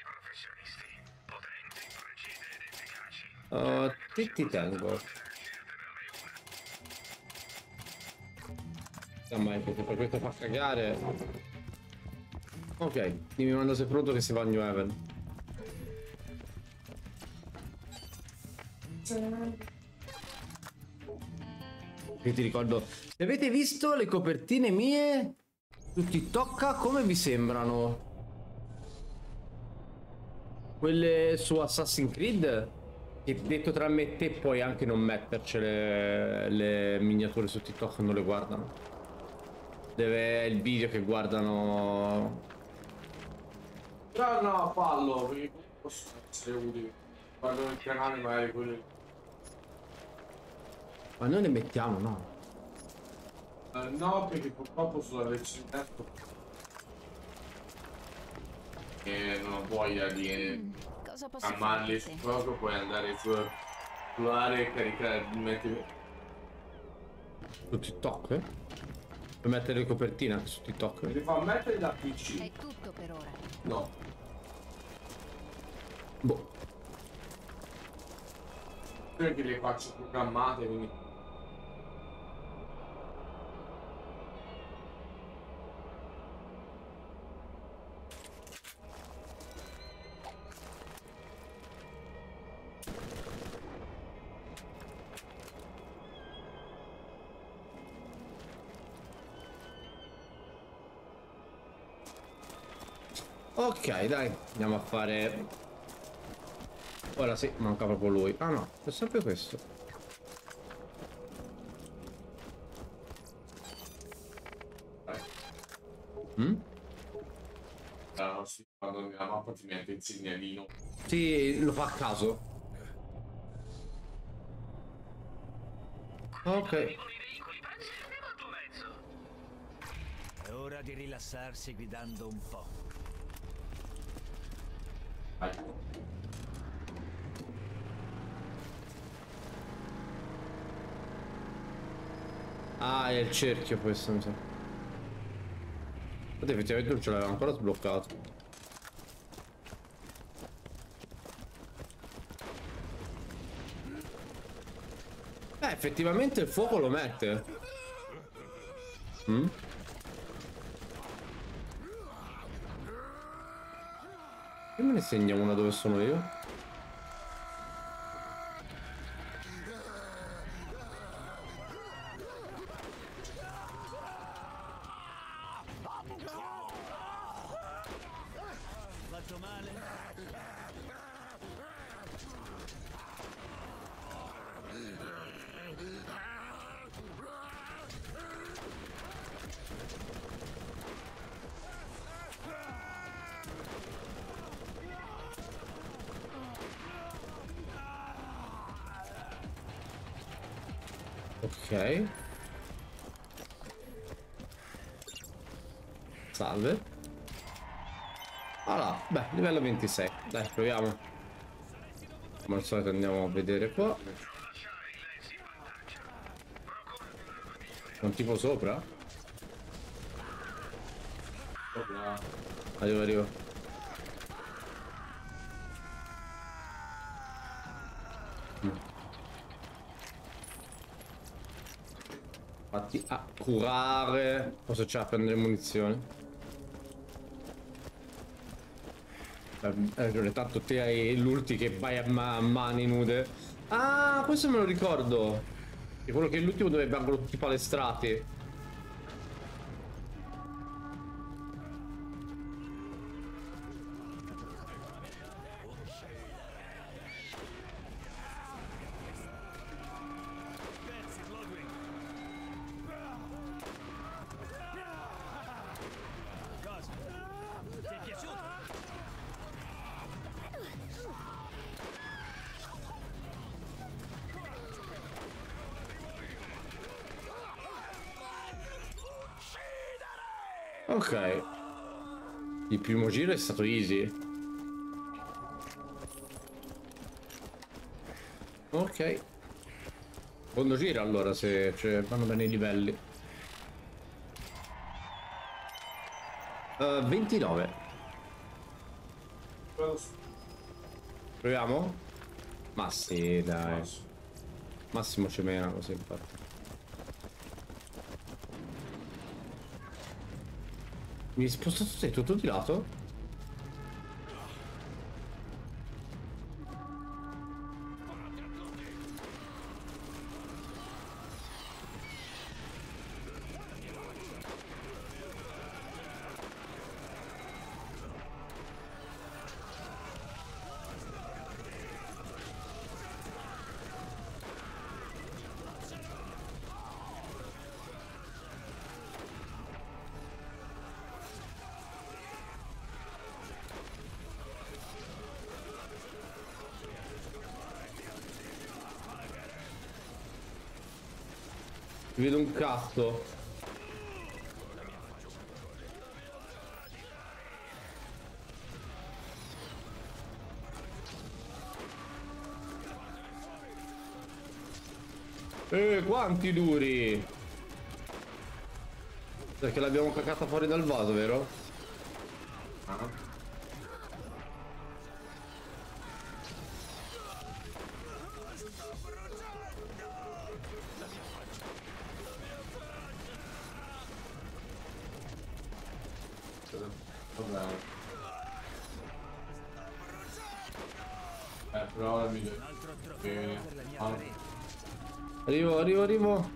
Uh, ti, ti tengo. Insomma, perché per questo fa cagare. Ok, mi manda se è pronto che si va a New Haven. Io ti ricordo, se avete visto le copertine mie su TikTok, come vi sembrano? Quelle su Assassin's Creed? E detto tra me e te puoi anche non mettercele le miniature su TikTok, non le guardano. Deve il video che guardano. No, no, fallo, perché possono essere utili. Guardo il canale magari quelli. Ma noi ne mettiamo, no? Uh, no, perché purtroppo sulla versione testo e non ho voglia di ammarli sul gioco, puoi andare su sull'area e caricare metti... su TikTok, eh? Puoi mettere le copertine anche su TikTok. Mi fa mettere da P C. È tutto per ora. No. Boh. Perché le faccio programmate, quindi... Ok, dai, andiamo a fare... Ora sì, manca proprio lui. Ah no, è sempre questo. Mm? Ah, sì, quando nella mappa ti mette il segnalino. Sì, lo fa a caso. Ok. È ora di rilassarsi guidando un po'. Vai. Ah, è il cerchio questo, mi sa. Guarda, effettivamente non ce l'aveva ancora sbloccato. Eh, effettivamente il fuoco lo mette. Mm? Che me ne segna una dove sono io? Fatto male? Ok. Salve. Allora, beh, livello ventisei. Dai, proviamo. Come al solito andiamo a vedere qua. Un tipo sopra? Sopra. Arrivo, arrivo. Mm. Fatti a curare. Cosa c'ha a prendere munizioni? Hai ragione, tanto te hai l'ulti che vai a, ma a mani nude. Ah, questo me lo ricordo. È quello che è l'ultimo dove vengono tutti palestrati. Cosa? Ti è piaciuto? Ok. Il primo giro è stato easy. Ok. Secondo giro allora, se cioè, vanno bene i livelli. Uh, ventinove. Proviamo? Ma sì, dai. Massimo ci mena così, infatti. Mi hai spostato te tutto di lato? Vedo un cazzo. Eh, quanti duri! Perché l'abbiamo cacata fuori dal vaso, vero? Ah. bene. Eh, però ora mi devo... Bene. Ah. Arrivo, arrivo, arrivo.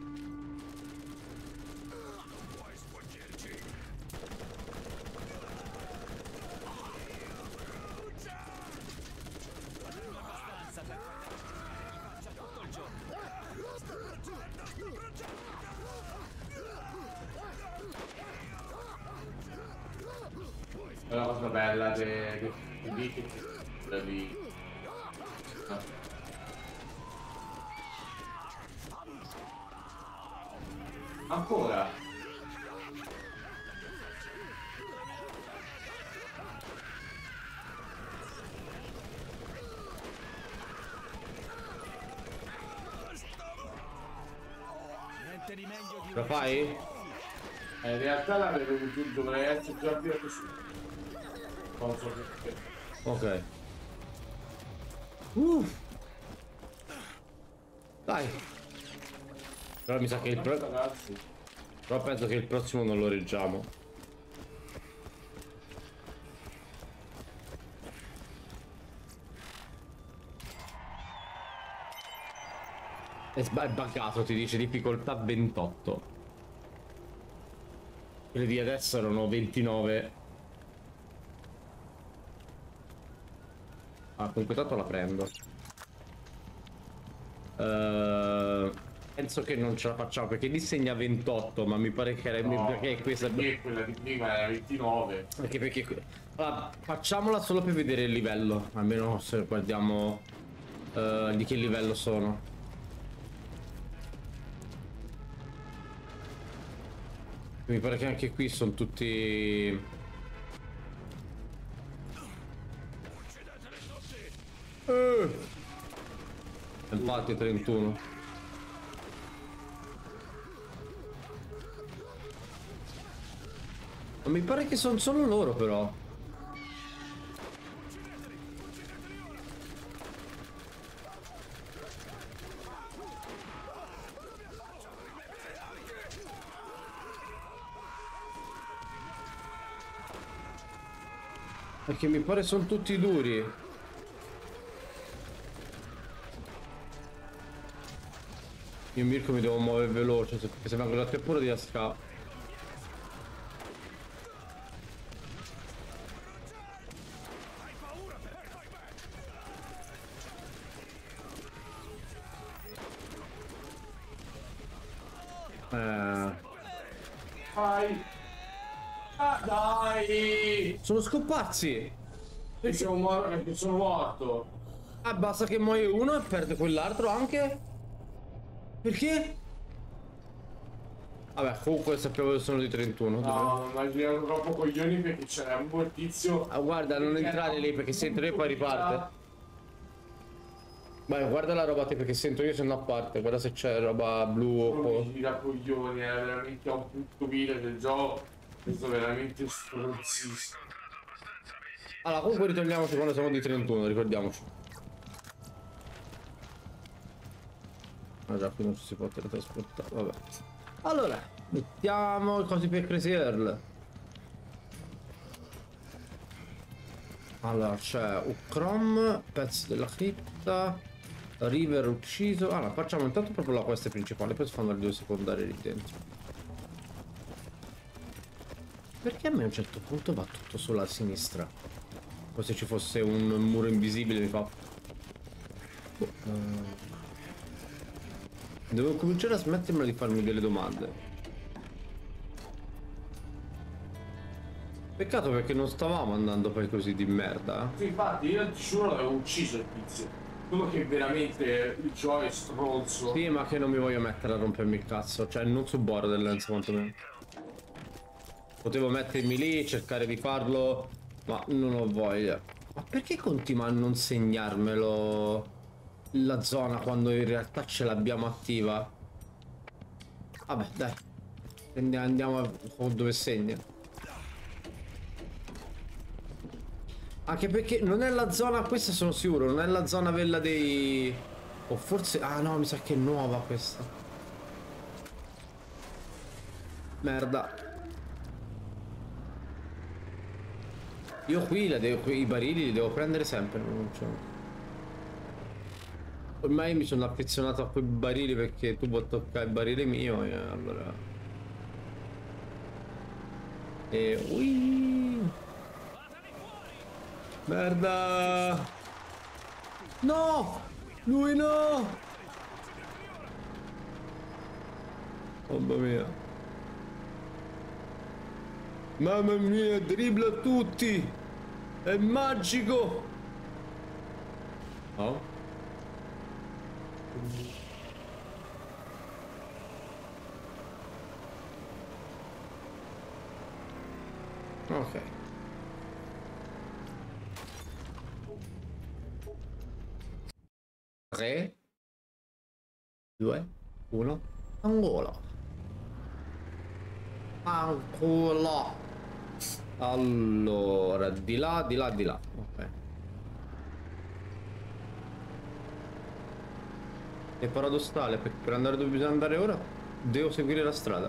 È una cosa bella di di quella lì. Ancora? Niente di meglio di Ce la fai? Eh, in realtà l'avevo giù, dovrei essere già avviato su. Non so perché. Ok. Uh. Dai. Però mi sa che il pro... Ragazzi. Però penso che il prossimo non lo reggiamo. È sba- è buggato, ti dice difficoltà ventotto. Quelle di adesso erano ventinove. Ah, comunque tanto la prendo. Uh, penso che non ce la facciamo perché lì segna ventotto, ma mi pare che era No, perché questa perché quella di prima era ventinove. perché perché allora, facciamola solo per vedere il livello, almeno se guardiamo uh, di che livello sono. Mi pare che anche qui sono tutti... Uh. Infatti trentuno. Ma mi pare che sono solo loro però. Perché mi pare sono tutti duri. Io Mirko mi devo muovere veloce perché se vengo da te pure di asca. Eh. Dai! Ah, dai! Sono scomparsi! Io sono, mor- io sono morto. Ah, basta che muoio uno e perde quell'altro anche? Perché? Vabbè, comunque sappiamo che sono di trentuno. No, ma girano troppo coglioni perché c'era un buon tizio. Ah, guarda, non entrare lì perché se entri poi riparte. Vai, guarda la roba te perché sento io se no a parte. Guarda se c'è roba blu o Come po'. gira coglioni, era veramente a un punto vile del gioco. Questo è veramente stronzissimo. Allora, comunque ritorniamoci quando siamo di trentuno, ricordiamoci. Ah già, qui non ci si può teletrasportare, vabbè. Allora, mettiamo i cosi per Crazy Earl. Allora, c'è Ukrom, pezzi della cripta, River ucciso. Allora, facciamo intanto proprio la quest principale, poi si fanno le due secondarie lì dentro. Perché a me a un certo punto va tutto solo a sinistra? Come se ci fosse un muro invisibile, mi fa... Oh, uh... Devo cominciare a smettermi di farmi delle domande. Peccato perché non stavamo andando poi così di merda. Sì, infatti io ti giuro l'avevo ucciso il tizio. Solo che veramente il gioco è stronzo. Sì, ma che non mi voglio mettere a rompermi il cazzo. Cioè, non su Borderlands quantomeno. Potevo mettermi lì, cercare di farlo, ma non ho voglia. Ma perché continua a non segnarmelo la zona quando in realtà ce l'abbiamo attiva? Vabbè, dai. Andiamo a dove segna. Anche perché non è la zona, questa sono sicuro, non è la zona quella dei... O forse... Ah no, mi sa che è nuova questa. Merda. Io qui la devo, i barili li devo prendere sempre, non c'ho. Ormai mi sono affezionato a quei barili perché tu vuoi toccare il barile mio e allora... E... Ui! Merda! No! Lui no! Mamma mia! Mamma mia, dribbla tutti! È magico! Oh? Ok. tre, due, uno, angolo. Angolo. Allora, di là, di là, di là. Ok. È paradossale perché per andare dove bisogna andare ora devo seguire la strada.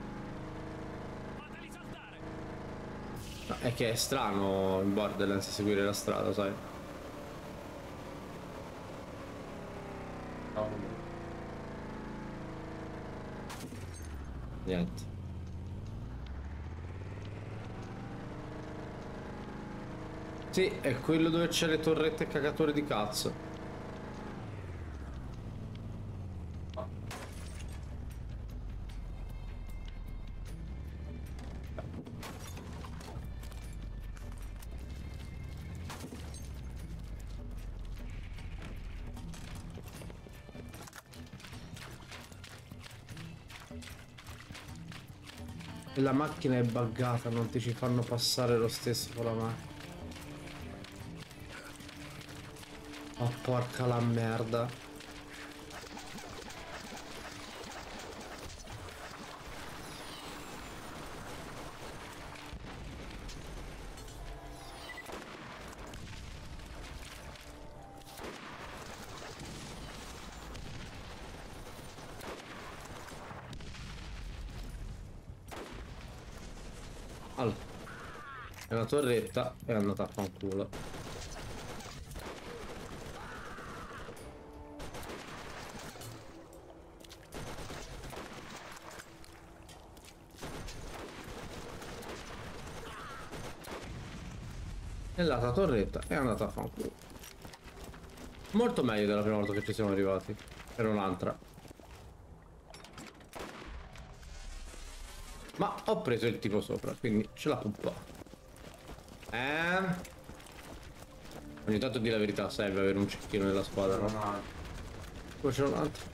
No, è che è strano in Borderlands seguire la strada, sai? Niente. Sì, è quello dove c'è le torrette cagatore di cazzo. La macchina è buggata, non ti ci fanno passare lo stesso con la macchina. Oh, porca la merda. Allora, è una torretta e è andata a fanculo. È l'altra torretta è andata a fanculo. Molto meglio della prima volta che ci siamo arrivati. Era un'altra. Ma ho preso il tipo sopra, quindi ce la puppa. Eh? Ogni tanto di la verità serve avere un cecchino nella squadra, no? Poi c'è un altro.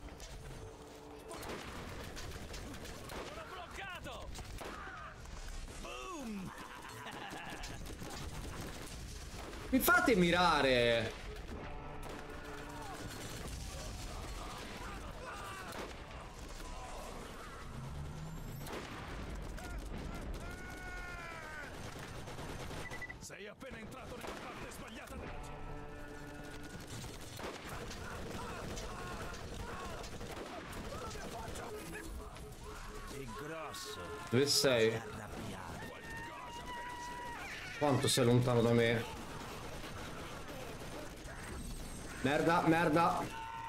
Mi fate mirare! Sei appena entrato nella parte sbagliata della città. È grosso. Dove sei? Quanto sei lontano da me? Merda, merda.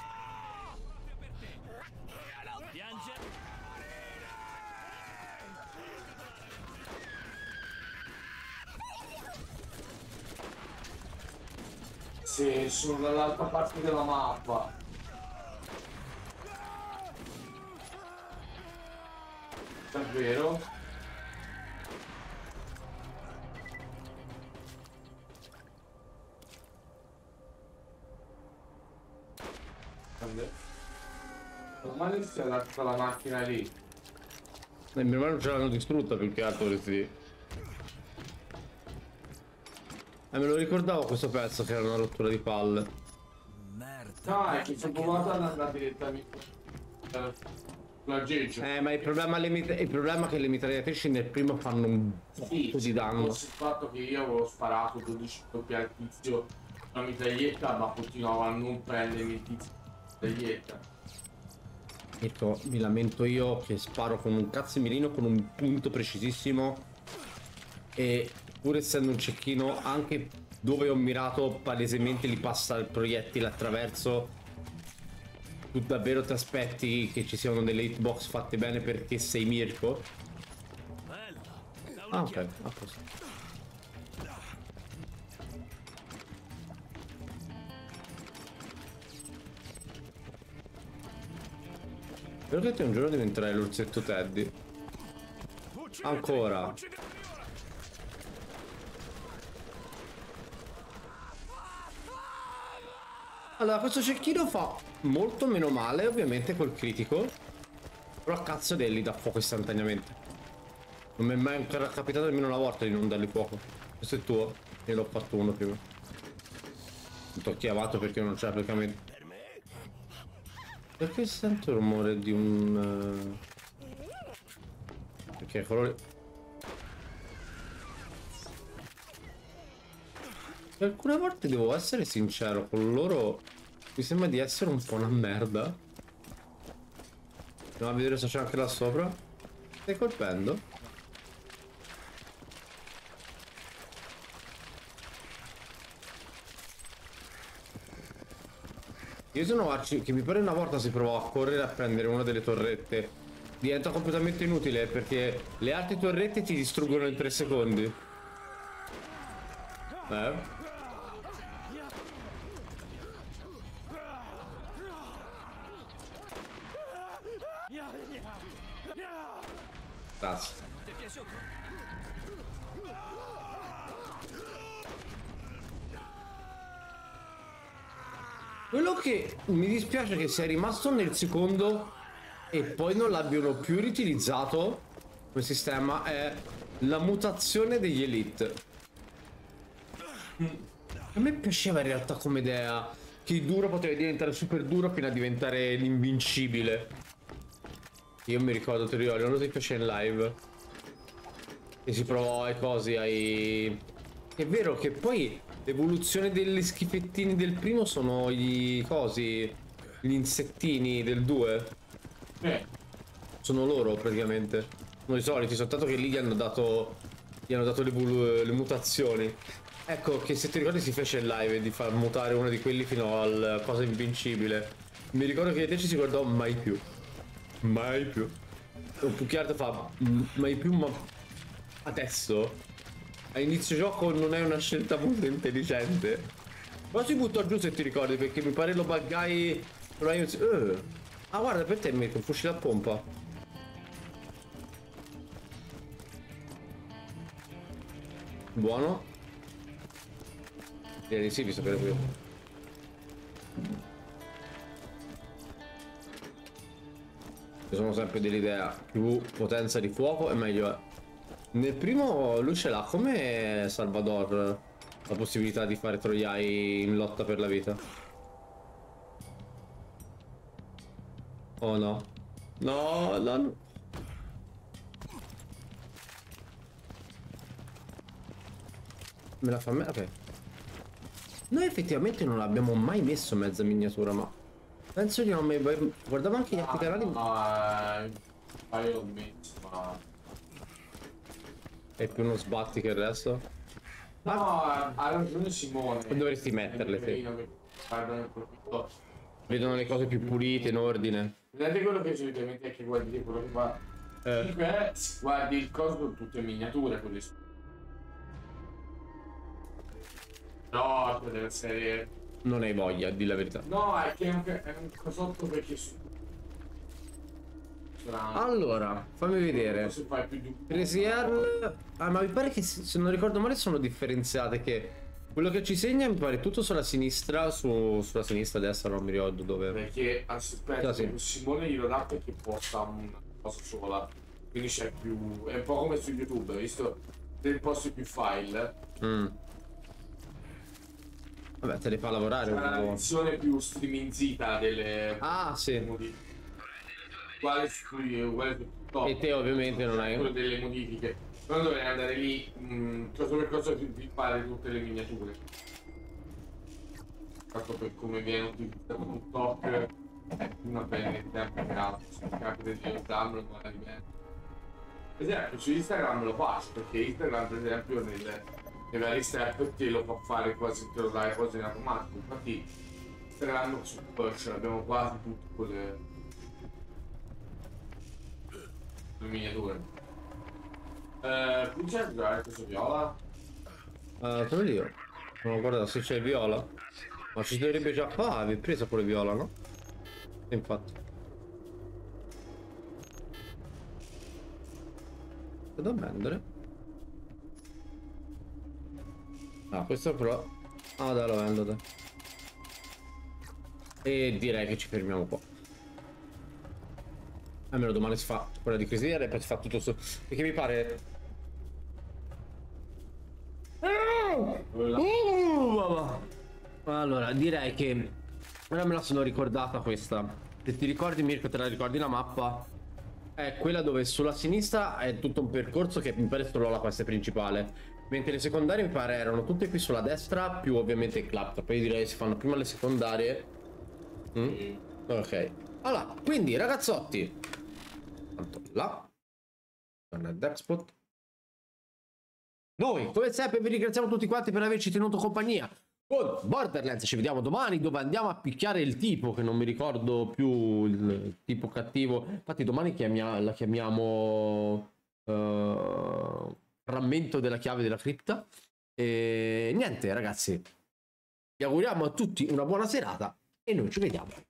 Piange. Sì, sono dall'altra parte della mappa. Davvero? Ormai si è lasciata la macchina lì. E mia mano ce l'hanno distrutta più che altro questi. Eh, me lo ricordavo questo pezzo che era una rottura di palle. Merda. No, è che ci ho provato ad andare direttamente la Geggia. Eh, ma il problema, le mit- il problema è che le mitragliatrici nel primo fanno un Sì, po' di danno. il fatto che io avevo sparato dodici colpi al tizio una mitraglietta, ma continuavo a non prendermi il tizio di mitraglietta. Ecco, mi lamento io che sparo con un cazzo mirino con un punto precisissimo e pur essendo un cecchino, anche dove ho mirato palesemente li passa il proiettile attraverso. Tu davvero ti aspetti che ci siano delle hitbox fatte bene perché sei Mirko? Ah, ok, a posto. Spero che te un giorno diventerai l'orsetto Teddy. Ancora. Allora, questo cecchino fa molto meno male, ovviamente, col critico. Però cazzo li dà fuoco istantaneamente. Non mi è mai ancora capitato nemmeno una volta di non dargli fuoco. Questo è tuo. Io l'ho fatto uno prima. Mi t'ho chiamato perché non c'è praticamente. Perché sento il rumore di un... Perché quello lì... Alcune volte devo essere sincero, con loro mi sembra di essere un po' una merda. Andiamo a vedere se c'è anche là sopra. Stai colpendo? Io sono Arci che mi pare una volta si provò a correre a prendere una delle torrette. Diventa completamente inutile perché le altre torrette ti distruggono in tre secondi. Eh? Grazie. Quello che mi dispiace è che sia rimasto nel secondo e poi non l'abbiano più riutilizzato quel sistema è la mutazione degli elite. A me piaceva in realtà come idea che il duro poteva diventare super duro fino a diventare l'invincibile. Io mi ricordo Torioli, non lo ti fece in live e si provò ai cosi ai... È vero che poi l'evoluzione degli schifettini del primo sono i cosi, gli insettini del due. Eh. Sono loro praticamente. Sono i soliti, soltanto che lì gli hanno dato gli hanno dato le, le mutazioni. Ecco che se ti ricordi si fece in live di far mutare uno di quelli fino al cosa invincibile. Mi ricordo che te ci si guardò mai più. Mai più. O più che altro fa mai più, ma adesso a inizio gioco non è una scelta molto intelligente. Ma si buttò giù se ti ricordi perché mi pare lo buggai. uh. Ah guarda per te metto un fucile a pompa. Buono. Direi di sì visto che ero qui. Io sono sempre dell'idea più potenza di fuoco e meglio è. Nel primo lui ce l'ha come Salvador la possibilità di fare troiai in lotta per la vita. Oh no. No, no, no. Me la fa me? Ok. Noi effettivamente non l'abbiamo mai messo mezza miniatura, ma penso di non mai... Guardavo anche gli altri ah, canali. No, ma io l'ho messo, ma... È più uno sbatti che il resto? No, ha ragione Simone. Dovresti metterle, sì. Guardano Vedono le cose più pulite, in ordine. Vedete quello che solitamente è che guardi quello che fa. Eh. Comunque, guardi il coso con tutte miniature quelle. No, cioè della serie. Non hai voglia, di la verità. No, è che è un, è un cosotto perché su. Allora, fammi vedere. Se fai più di un... Presier. Ah, ma mi pare che se non ricordo male sono differenziate. Che quello che ci segna mi pare tutto sulla sinistra. Su, sulla sinistra, destra, non mi ricordo dove. Perché aspetta, Ah, sì. Simone glielo dà perché posta una cosa sola. Quindi c'è più. È un po' come su YouTube, visto che posti più file. Mm. Vabbè, te le fa lavorare C'è un una po'. versione più streaminzita delle. Ah, sì. Modifiche. Uguale su uguale su top. E te ovviamente non hai. Quello delle modifiche. Non dovrei andare lì mh, cosa per cosa di fare tutte le miniature. Fatto per come viene utilizzato TikTok è una bella tempo che altro. Se capita di utilizzarlo non è di me. esempio su Instagram lo faccio, perché Instagram per esempio nelle, nei vari step te lo fa fare quasi, te lo dai quasi in automatico. Infatti Instagram su push abbiamo quasi tutte quelle, le miniature. Eh, qui c'è giocare questo viola? Uh, te lo dico. No, guarda, se c'è il viola. Ma ci dovrebbe già... Ah, avevi preso pure viola, no? Infatti. C'è da vendere. Ah, questo però... Ah, dai, lo vendo, dai. E direi che ci fermiamo qua. Almeno domani si fa quella di crisiera e poi si fa tutto su... Perché mi pare... Uh, allora, direi che... Ora me la sono ricordata questa. Se ti ricordi, Mirko, te la ricordi la mappa? È quella dove sulla sinistra è tutto un percorso che mi pare solo la quest principale. Mentre le secondarie mi pare erano tutte qui sulla destra, più ovviamente il clap. Poi direi si fanno prima le secondarie. Mm? Ok. Allora, quindi ragazzotti, tanto là torna il Dexpot. Noi come sempre vi ringraziamo tutti quanti per averci tenuto compagnia con Borderlands. Ci vediamo domani dove andiamo a picchiare il tipo, che non mi ricordo più il tipo cattivo. Infatti domani chiamia, la chiamiamo uh, frammento della chiave della cripta. E niente ragazzi, vi auguriamo a tutti una buona serata e noi ci vediamo